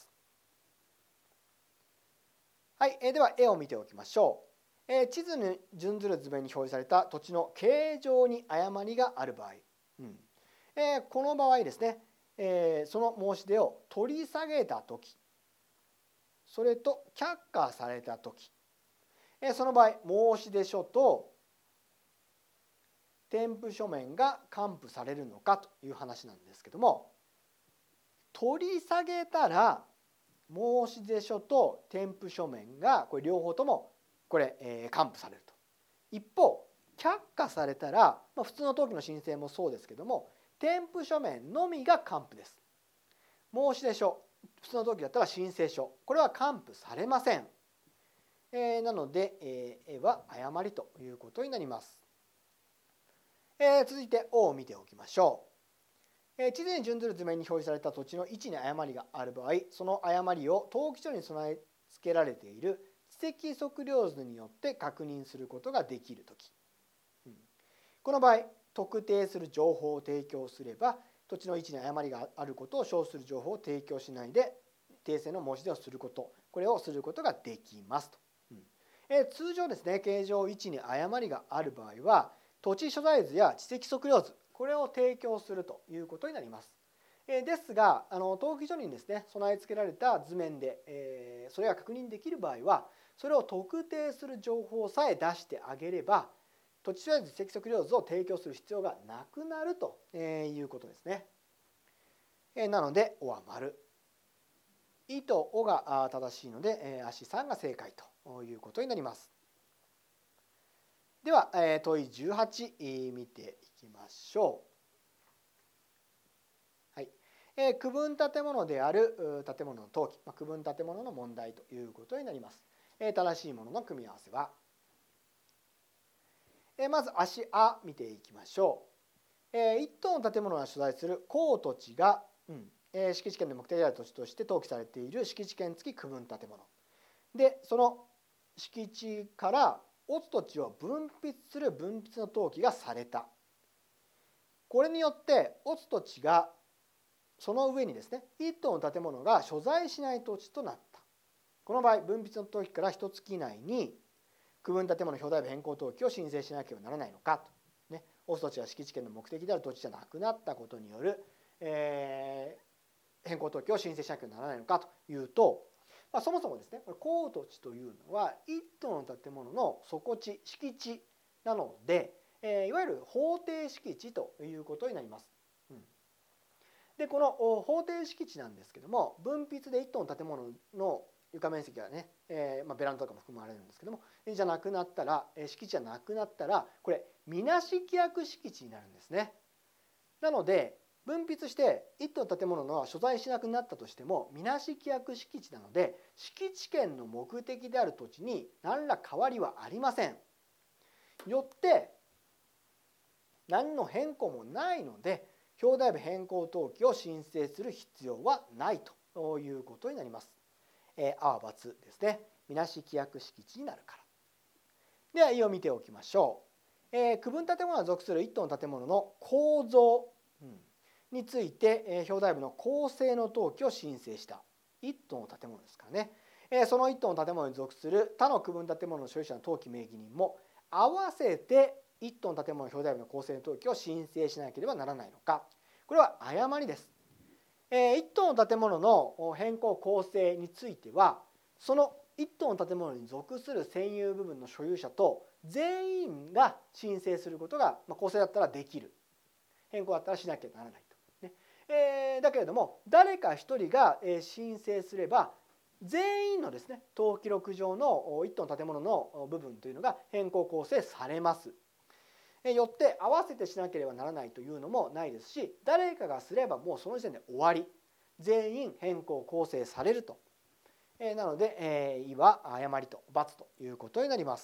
はい、では絵を見ておきましょう。地図に準ずる図面に表示された土地の形状に誤りがある場合、この場合ですね、その申し出を取り下げたとき、それと却下されたとき、その場合、申出書と添付書面が還付されるのかという話なんですけども、取り下げたら申出書と添付書面がこれ両方とも還付されると。一方、却下されたら、普通の登記の申請もそうですけども、添付書面のみが還付です。申出書、普通の登記だったら申請書、これは還付されません。なので、は誤りということになります。続いて O を見ておきましょう。地図に準ずる図面に表示された土地の位置に誤りがある場合、その誤りを登記書に備え付けられている地籍測量図によって確認することができるとき、この場合、特定する情報を提供すれば、土地の位置に誤りがあることを証する情報を提供しないで訂正の申し出をすること、これをすることができますと。通常ですね、形状位置に誤りがある場合は、土地所在図や地籍測量図、これを提供するということになります。 ですが登記書にですね備え付けられた図面で、それが確認できる場合はそれを特定する情報さえ出してあげれば土地所有地積則領図を提供する必要がなくなるということですね。なので「お」は丸。「い」と「お」が正しいので足3が正解ということになります。では問い18見ていきましょう。はい。区分建物である建物の登記、区分建物の問題ということになります。正しいものの組み合わせはまず足「あ」見ていきましょう。一棟の建物が所在する公土地が、敷地権の目的である土地として登記されている敷地権付き区分建物で、その敷地から落ち土地を分筆する分筆の登記がされた。これによって落ち土地がその上にですね一棟の建物が所在しない土地となった。この場合分筆の登記から1月以内に区分建物表題部変更登記を申請しなければならないのかと、落ち土地は敷地権の目的である土地じゃなくなったことによる、変更登記を申請しなければならないのかというと、そもそもですね公土地というのは一棟の建物の底地敷地なので、いわゆる法定敷地ということになります。でこの法定敷地なんですけども分筆で一棟の建物の床面積がね、ベランダとかも含まれるんですけどもじゃなくなったら敷地じゃなくなったらこれみなし規約敷地になるんですね。なので分筆して一棟の建物の所在しなくなったとしてもみなし規約敷地なので敷地権の目的である土地に何ら変わりはありません。よって何の変更もないので表題部変更登記を申請する必要はないということになります。あは×ですね。みなし規約敷地になるから。では、意を見ておきましょう。区分建物が属する一棟の建物の構造について、表題部の構成の登記を申請した一棟の建物ですからね。その一棟の建物に属する他の区分建物の所有者の登記名義人も合わせて一棟の建物の表題部の構成の登記を申請しなければならないのか。これは誤りです。一棟の建物の変更構成についてはその一棟の建物に属する占有部分の所有者と全員が申請することが構成だったらできる。変更だったらしなきゃならないと。だけれども誰か一人が申請すれば全員のですね登記録上の一棟の建物の部分というのが変更構成されます。よって合わせてしなければならないというのもないですし誰かがすればもうその時点で終わり。全員変更構成されると。なので「い」は誤りと「×」ということになります。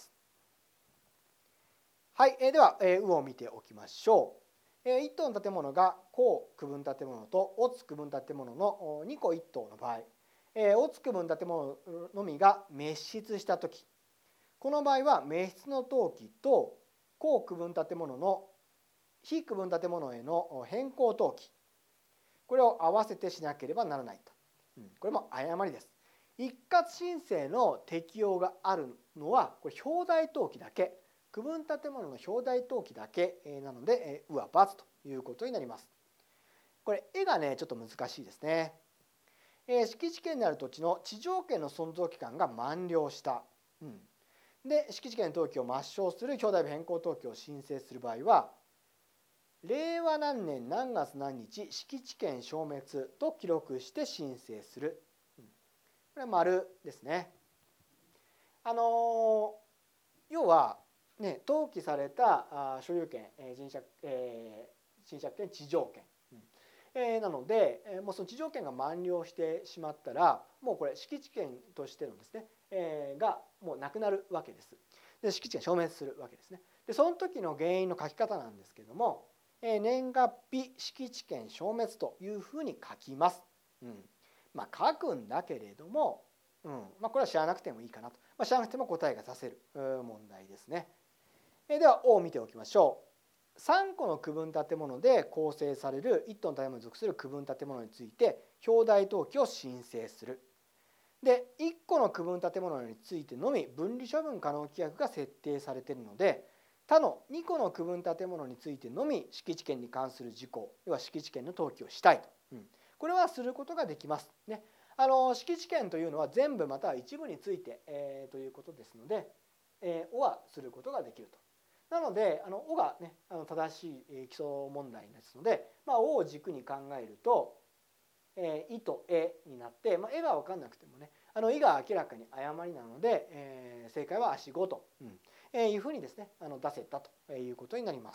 はい、では「う」を見ておきましょう。一棟の建物が公区分建物と乙区分建物の2個一棟の場合乙区分建物のみが滅失したときこの場合は滅失の登記と公区分建物の非区分建物への変更登記これを合わせてしなければならないと。これも誤りです。一括申請の適用があるのはこれ表題登記だけ区分建物の表題登記だけなので「う」は×ということになります。これ絵がねちょっと難しいですね。敷地権である土地の地上権の存続期間が満了した。で敷地権登記を抹消する表題部変更登記を申請する場合は令和何年何月何日敷地権消滅と記録して申請する。これは丸ですね。要はね登記された所有権賃借権地上権なのでもうその地上権が満了してしまったらもうこれ敷地権としてのですねがもうなくなるわけです。で敷地権消滅するわけですね。でその時の原因の書き方なんですけども年月日敷地権消滅というふうに書きます。書くんだけれども、これは知らなくてもいいかなと。知らなくても答えが出せる問題ですね。では「を」を見ておきましょう。3個の区分建物で構成される1棟の建物に属する区分建物について表題登記を申請する。で1個の区分建物についてのみ分離処分可能規約が設定されているので他の2個の区分建物についてのみ敷地権に関する事項要は敷地権の登記をしたいとこれはすることができますね。敷地権というのは全部または一部について、ということですので、おはすることができると。なのでおがね正しい基礎問題ですので、おを軸に考えるといとえになって、えが分かんなくてもねいが明らかに誤りなので、正解は足5と、いうふうにですね出せたということになります。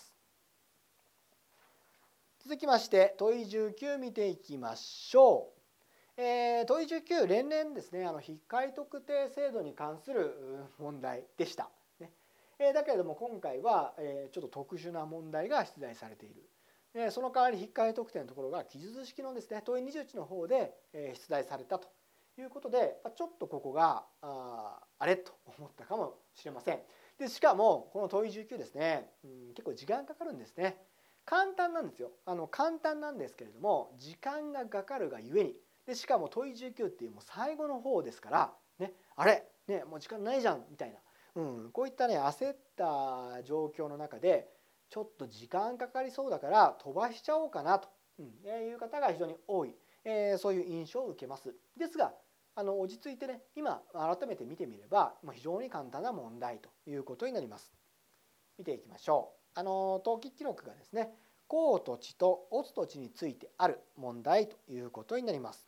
続きまして問い19見ていきましょう。問い19連々ですね引っ換え特定制度に関する問題でした。だけれども今回はちょっと特殊な問題が出題されている。その代わり引っ換え特定のところが記述式のですね問い21の方で出題されたということで、ちょっとここがあれと思ったかもしれません。でしかもこの問い19ですね、結構時間かかるんですね。簡単なんですよ。簡単なんですけれども時間がかかるがゆえに、でしかも問い19っていうもう最後の方ですからね、あれねもう時間ないじゃんみたいな。こういったね焦った状況の中でちょっと時間かかりそうだから飛ばしちゃおうかなという方が非常に多い、そういう印象を受けます。ですが落ち着いてね今改めて見てみれば非常に簡単な問題ということになります。見ていきましょう。登記記録がですね公土地と乙土地についてある問題ということになります。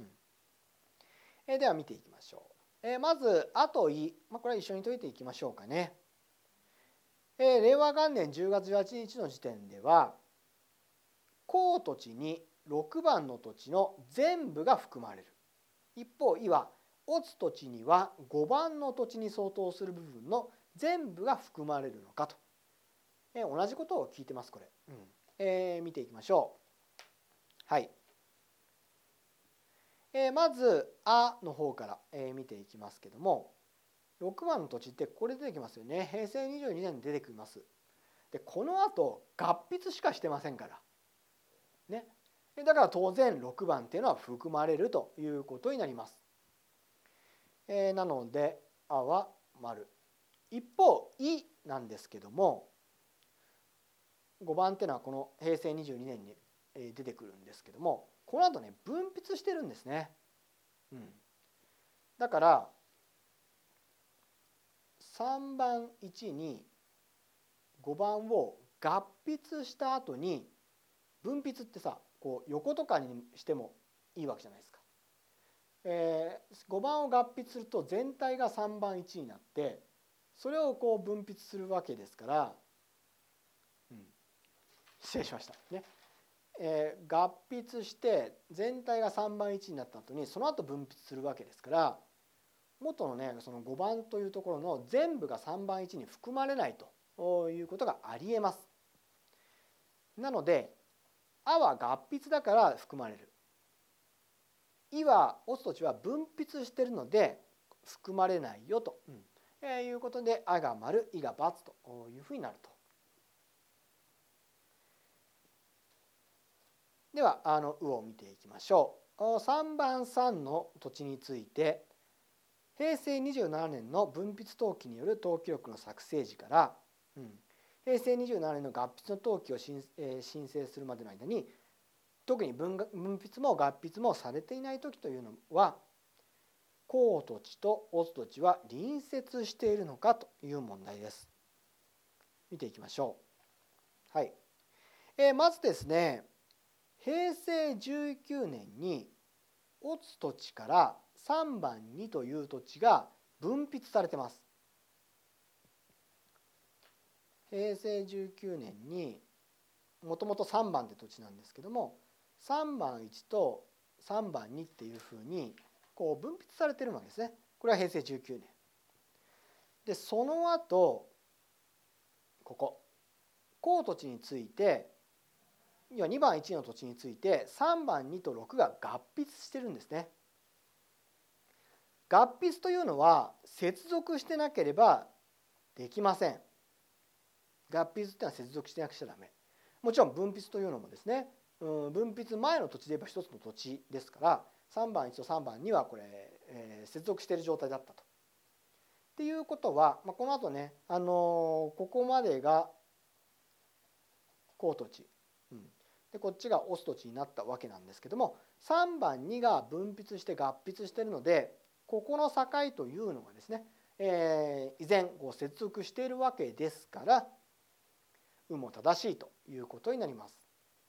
では見ていきましょう。まず「あ」と「い」これは一緒に解いていきましょうかね。令和元年10月18日の時点では公土地に6番の土地の全部が含まれる。一方「い」は乙土地には5番の土地に相当する部分の全部が含まれるのかと、同じことを聞いてますこれ、見ていきましょう。はい。まず「あ」の方から、見ていきますけども、6番の土地ってこれ出てきますよね。平成22年に出てきます。でこの後合筆しかしてませんからね。だから当然6番っていうのは含まれるということになります。なので「あ」は丸。一方「い」なんですけども、5番っていうのはこの平成22年に出てくるんですけども、この後ね分筆してるんですね。だから3番1に5番を合筆した後に、分筆ってさこう横とかにしてもいいわけじゃないですか。5番を合筆すると全体が3番1になって、それをこう分筆するわけですから、失礼しましたね。合筆して全体が3番1になった後にその後分筆するわけですから、元のねその5番というところの全部が3番1に含まれないということがありえます。なので「あ」は合筆だから含まれる。「い」は乙土地は分筆してるので含まれないよと、いうことで「あ」が丸、「い」が×というふうになると。では「う」を見ていきましょう。3番3の土地について平成27年の分筆登記による登記録の作成時から、平成27年の合筆の登記を申請するまでの間に特に分筆も合筆もされていない時というのは公土地と乙土地は隣接しているのかという問題です。見ていきましょう。はい。まずですね平成19年に乙土地から3番2という土地が分筆されてます。平成19年にもともと3番って土地なんですけども、3番1と3番2っていうふうにこう分筆されてるわけですね。これは平成19年で、その後ここ公土地について、要は2番1の土地について3番2と6が合筆してるんですね。合筆というのは接続してなければできません。合筆っていうのは接続してなくちゃダメ。もちろん分筆というのもですね、分筆前の土地で言えば一つの土地ですから3番1と3番2はこれ、接続している状態だったと。っていうことは、この後ね、ここまでが公土地、 でこっちがオス土地になったわけなんですけども、3番2が分泌して合筆しているので、ここの境というのがですね、依然接続しているわけですから、も正しいということになります。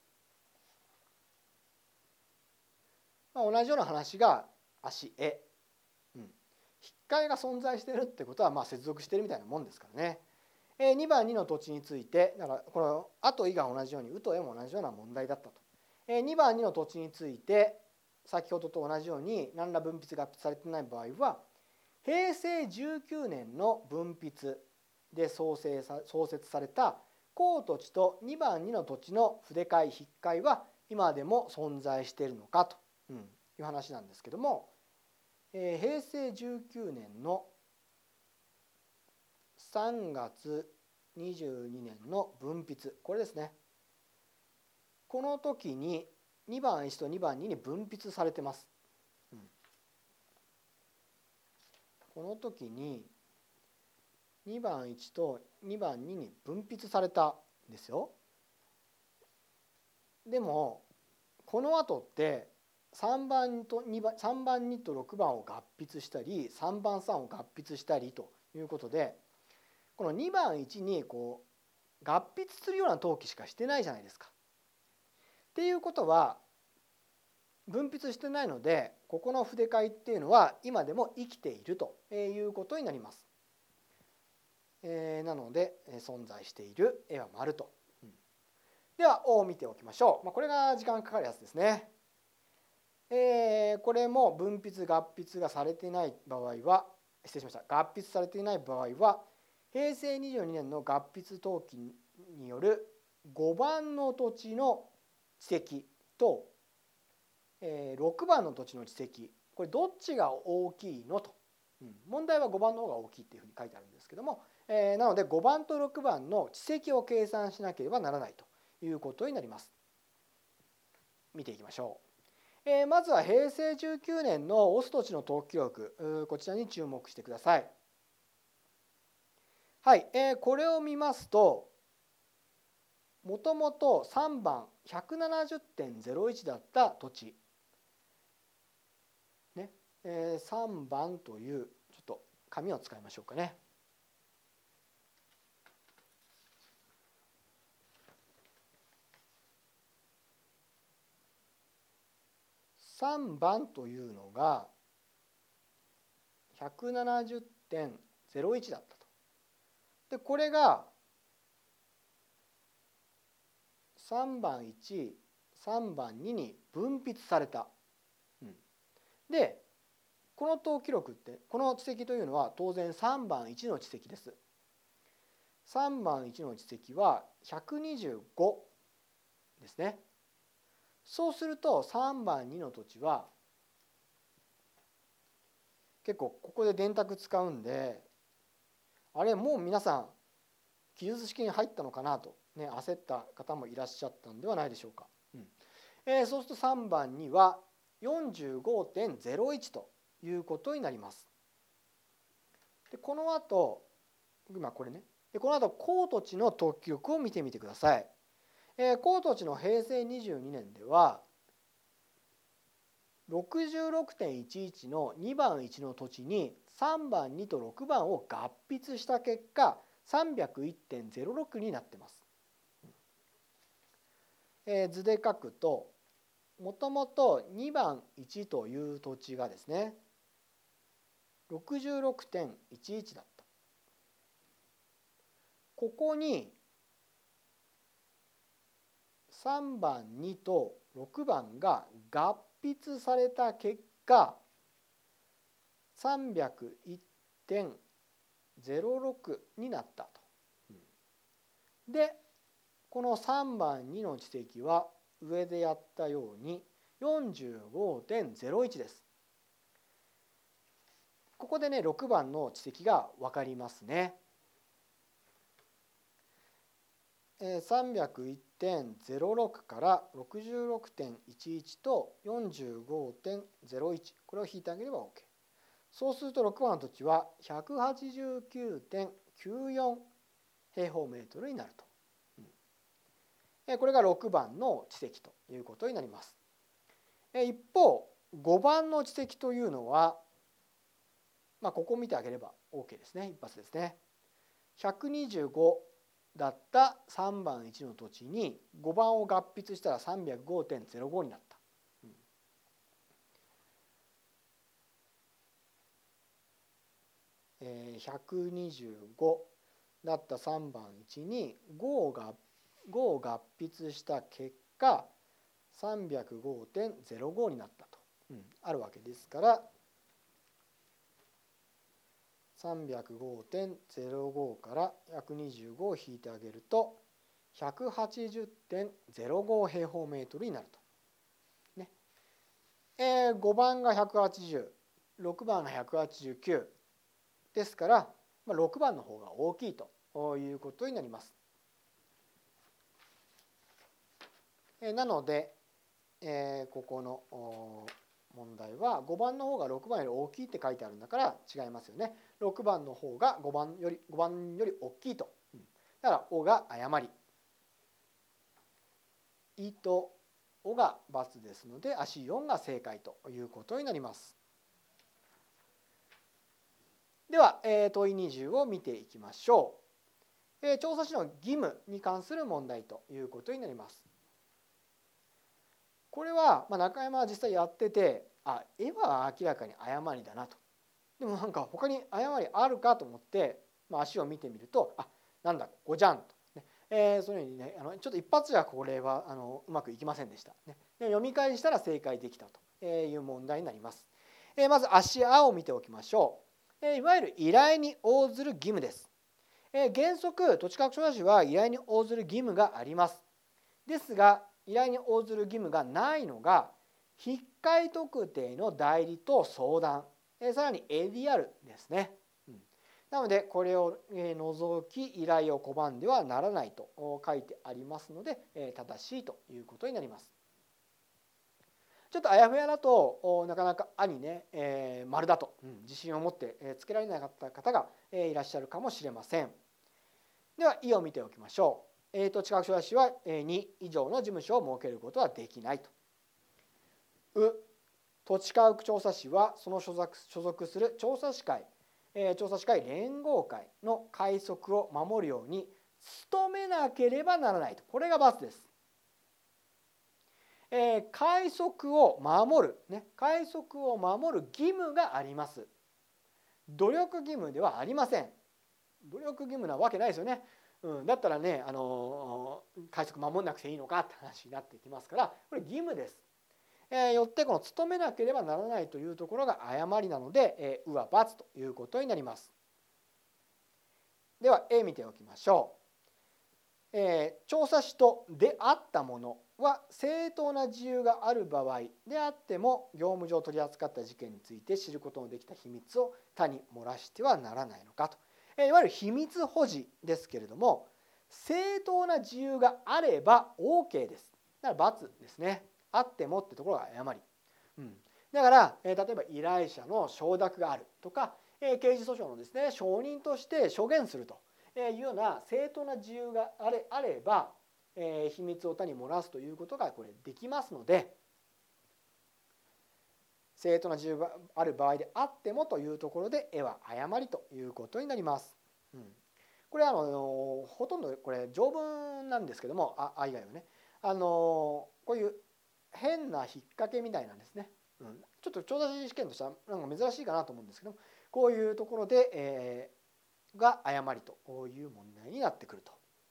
同じような話が足へ、引っかえが存在しているってことは接続しているみたいなもんですからね。2番2の土地について、だからこの「あ」と「い」が同じように「う」と「え」も同じような問題だったと。2番2の土地について先ほどと同じように何ら分筆合筆されていない場合は、平成19年の分筆で創設された公土地と2番2の土地の筆替え引っ換えは今でも存在しているのかという話なんですけども、平成19年の3月22年の分筆、これですね。この時に2番1と2番2に分筆されてます。この時に2番1と2番2に分筆されたんですよ。でもこの後って3番2と6番を合筆したり3番3を合筆したりということで、この2番1に合筆するような登記しかしてないじゃないですか。っていうことは分筆してないので、ここの筆替えっていうのは今でも生きているということになります。なので存在している絵は丸と。では「お」を見ておきましょう。これが時間かかるやつですね。これも分筆合筆がされていない場合は、失礼しました、合筆されていない場合は平成22年の合筆登記による5番の土地の地籍と6番の土地の地籍、これどっちが大きいのと、問題は5番の方が大きいっていうふうに書いてあるんですけども、なので5番と6番の地籍を計算しなければならないということになります。見ていきましょう。まずは平成19年のオス土地の登記記録、こちらに注目してください。はい、これを見ますと、もともと3番 170.01 だった土地、3番というちょっと紙を使いましょうかね。3番というのが 170.01 だったと。でこれが3番1、3番2に分筆された。でこの登記録ってこの地籍というのは当然3番1の地籍です。3番1の地籍は125ですね。そうすると3番2の土地は結構ここで電卓使うんで、あれもう皆さん記述式に入ったのかなと、焦った方もいらっしゃったんではないでしょうか。そうすると3番2は 45.01 ということになります。でこの後今これね、この後公土地の登記記録を見てみてください。公土地の平成22年では 66.11 の2番1の土地に3番2と6番を合筆した結果 301.06 になっています。図で書くと、もともと2番1という土地がですね 66.11 だった。ここに3番2と6番が合筆された結果 301.06 になったと。でこの3番2の地籍は上でやったように 45.01 です。ここでね6番の地籍が分かりますね。301.06 から 66.11 と 45.01、 これを引いてあげれば OK。 そうすると6番の土地は 189.94 平方メートルになると。 これが6番の地積ということになります。一方5番の地積というのは、ここを見てあげれば OK ですね。一発ですね。125だった3番1の土地に5番を合筆したら 305.05 になった。125だった3番1に5を合筆した結果 305.05 になったと、あるわけですから、305.05 から125を引いてあげると 180.05 平方メートルになると。ね。5番が180、6番が189ですから、6番の方が大きいということになります。なので、ここの問題は5番の方が6番より大きいって書いてあるんだから違いますよね。6番の方が5番より大きいと。だから「お」が誤り。「い」と「お」が×ですので足4が正解ということになります。では、問い20を見ていきましょう。調査士の義務に関する問題ということになります。これは、中山は実際やってて、絵は明らかに誤りだなと。でもなんか他に誤りあるかと思って、足を見てみると、なんだここじゃんと。そういうふうにね、ちょっと一発じゃこれはうまくいきませんでした。で読み返したら正解できたという問題になります。まず足「あ」を見ておきましょう。いわゆる依頼に応ずる義務です。原則土地価格調査士は依頼に応ずる義務があります。ですが依頼に応ずる義務がないのが引換特定の代理と相談、さらに ADR ですね。なのでこれを除き依頼を拒んではならないと書いてありますので正しいということになります。ちょっとあやふやだとなかなか「あ」にね丸だと自信を持ってつけられなかった方がいらっしゃるかもしれません。では「い」を見ておきましょう。土地価格調査士は2以上の事務所を設けることはできないと。う、土地価格調査士はその所属する調査士会連合会の快則を守るように努めなければならないと。これが×です。快則を守る、快則を守る義務があります。努力義務ではありません。努力義務なわけないですよね。だったらね、快則守んなくていいのかって話になってきますから、これ義務です。よってこの努めなければならないというところが誤りなので、うは×ということになります。では A 見ておきましょう。調査士とであったものは正当な自由がある場合であっても業務上取り扱った事件について知ることのできた秘密を他に漏らしてはならないのかと。いわゆる秘密保持ですけれども、正当な自由があれば OK です。だから×ですね。あってもってところが誤り。だから例えば依頼者の承諾があるとか刑事訴訟のですね証人として証言するというような正当な自由があれば秘密を他に漏らすということがこれできますので、正当な自由がある場合であってもというところで絵は誤りということになります。これはほとんどこれ条文なんですけども、以外はねこういう変な引っ掛けみたいなんですね。ちょっと調査士試験としてはなんか珍しいかなと思うんですけど、こういうところで、が誤りという問題になってくると。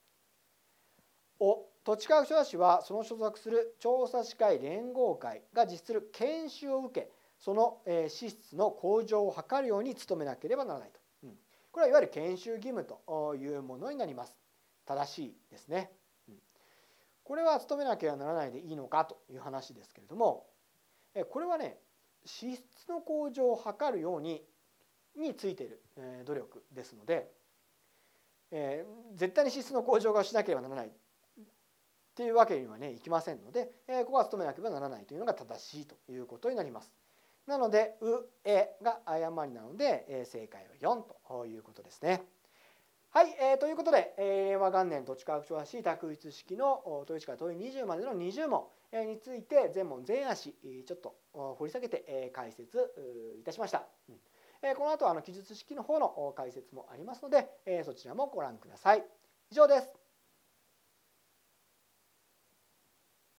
土地価格調査士はその所属する調査士会連合会が実施する研修を受け、その資質の向上を図るように努めなければならないと。これはいわゆる研修義務というものになります。正しいですね。これは努めなければならないでいいのかという話ですけれども、これはね資質の向上を図るようについている努力ですので、絶対に資質の向上がしなければならないっていうわけにはねいきませんので、ここは努めなければならないというのが正しいということになります。なのでう、えが誤りなので正解は4ということですね。 はい、ということで、令和元年土地価格調査士択一式の問1から問20までの20問について全問全足ちょっと掘り下げて解説いたしました。この後は記述式の方の解説もありますのでそちらもご覧ください。以上です。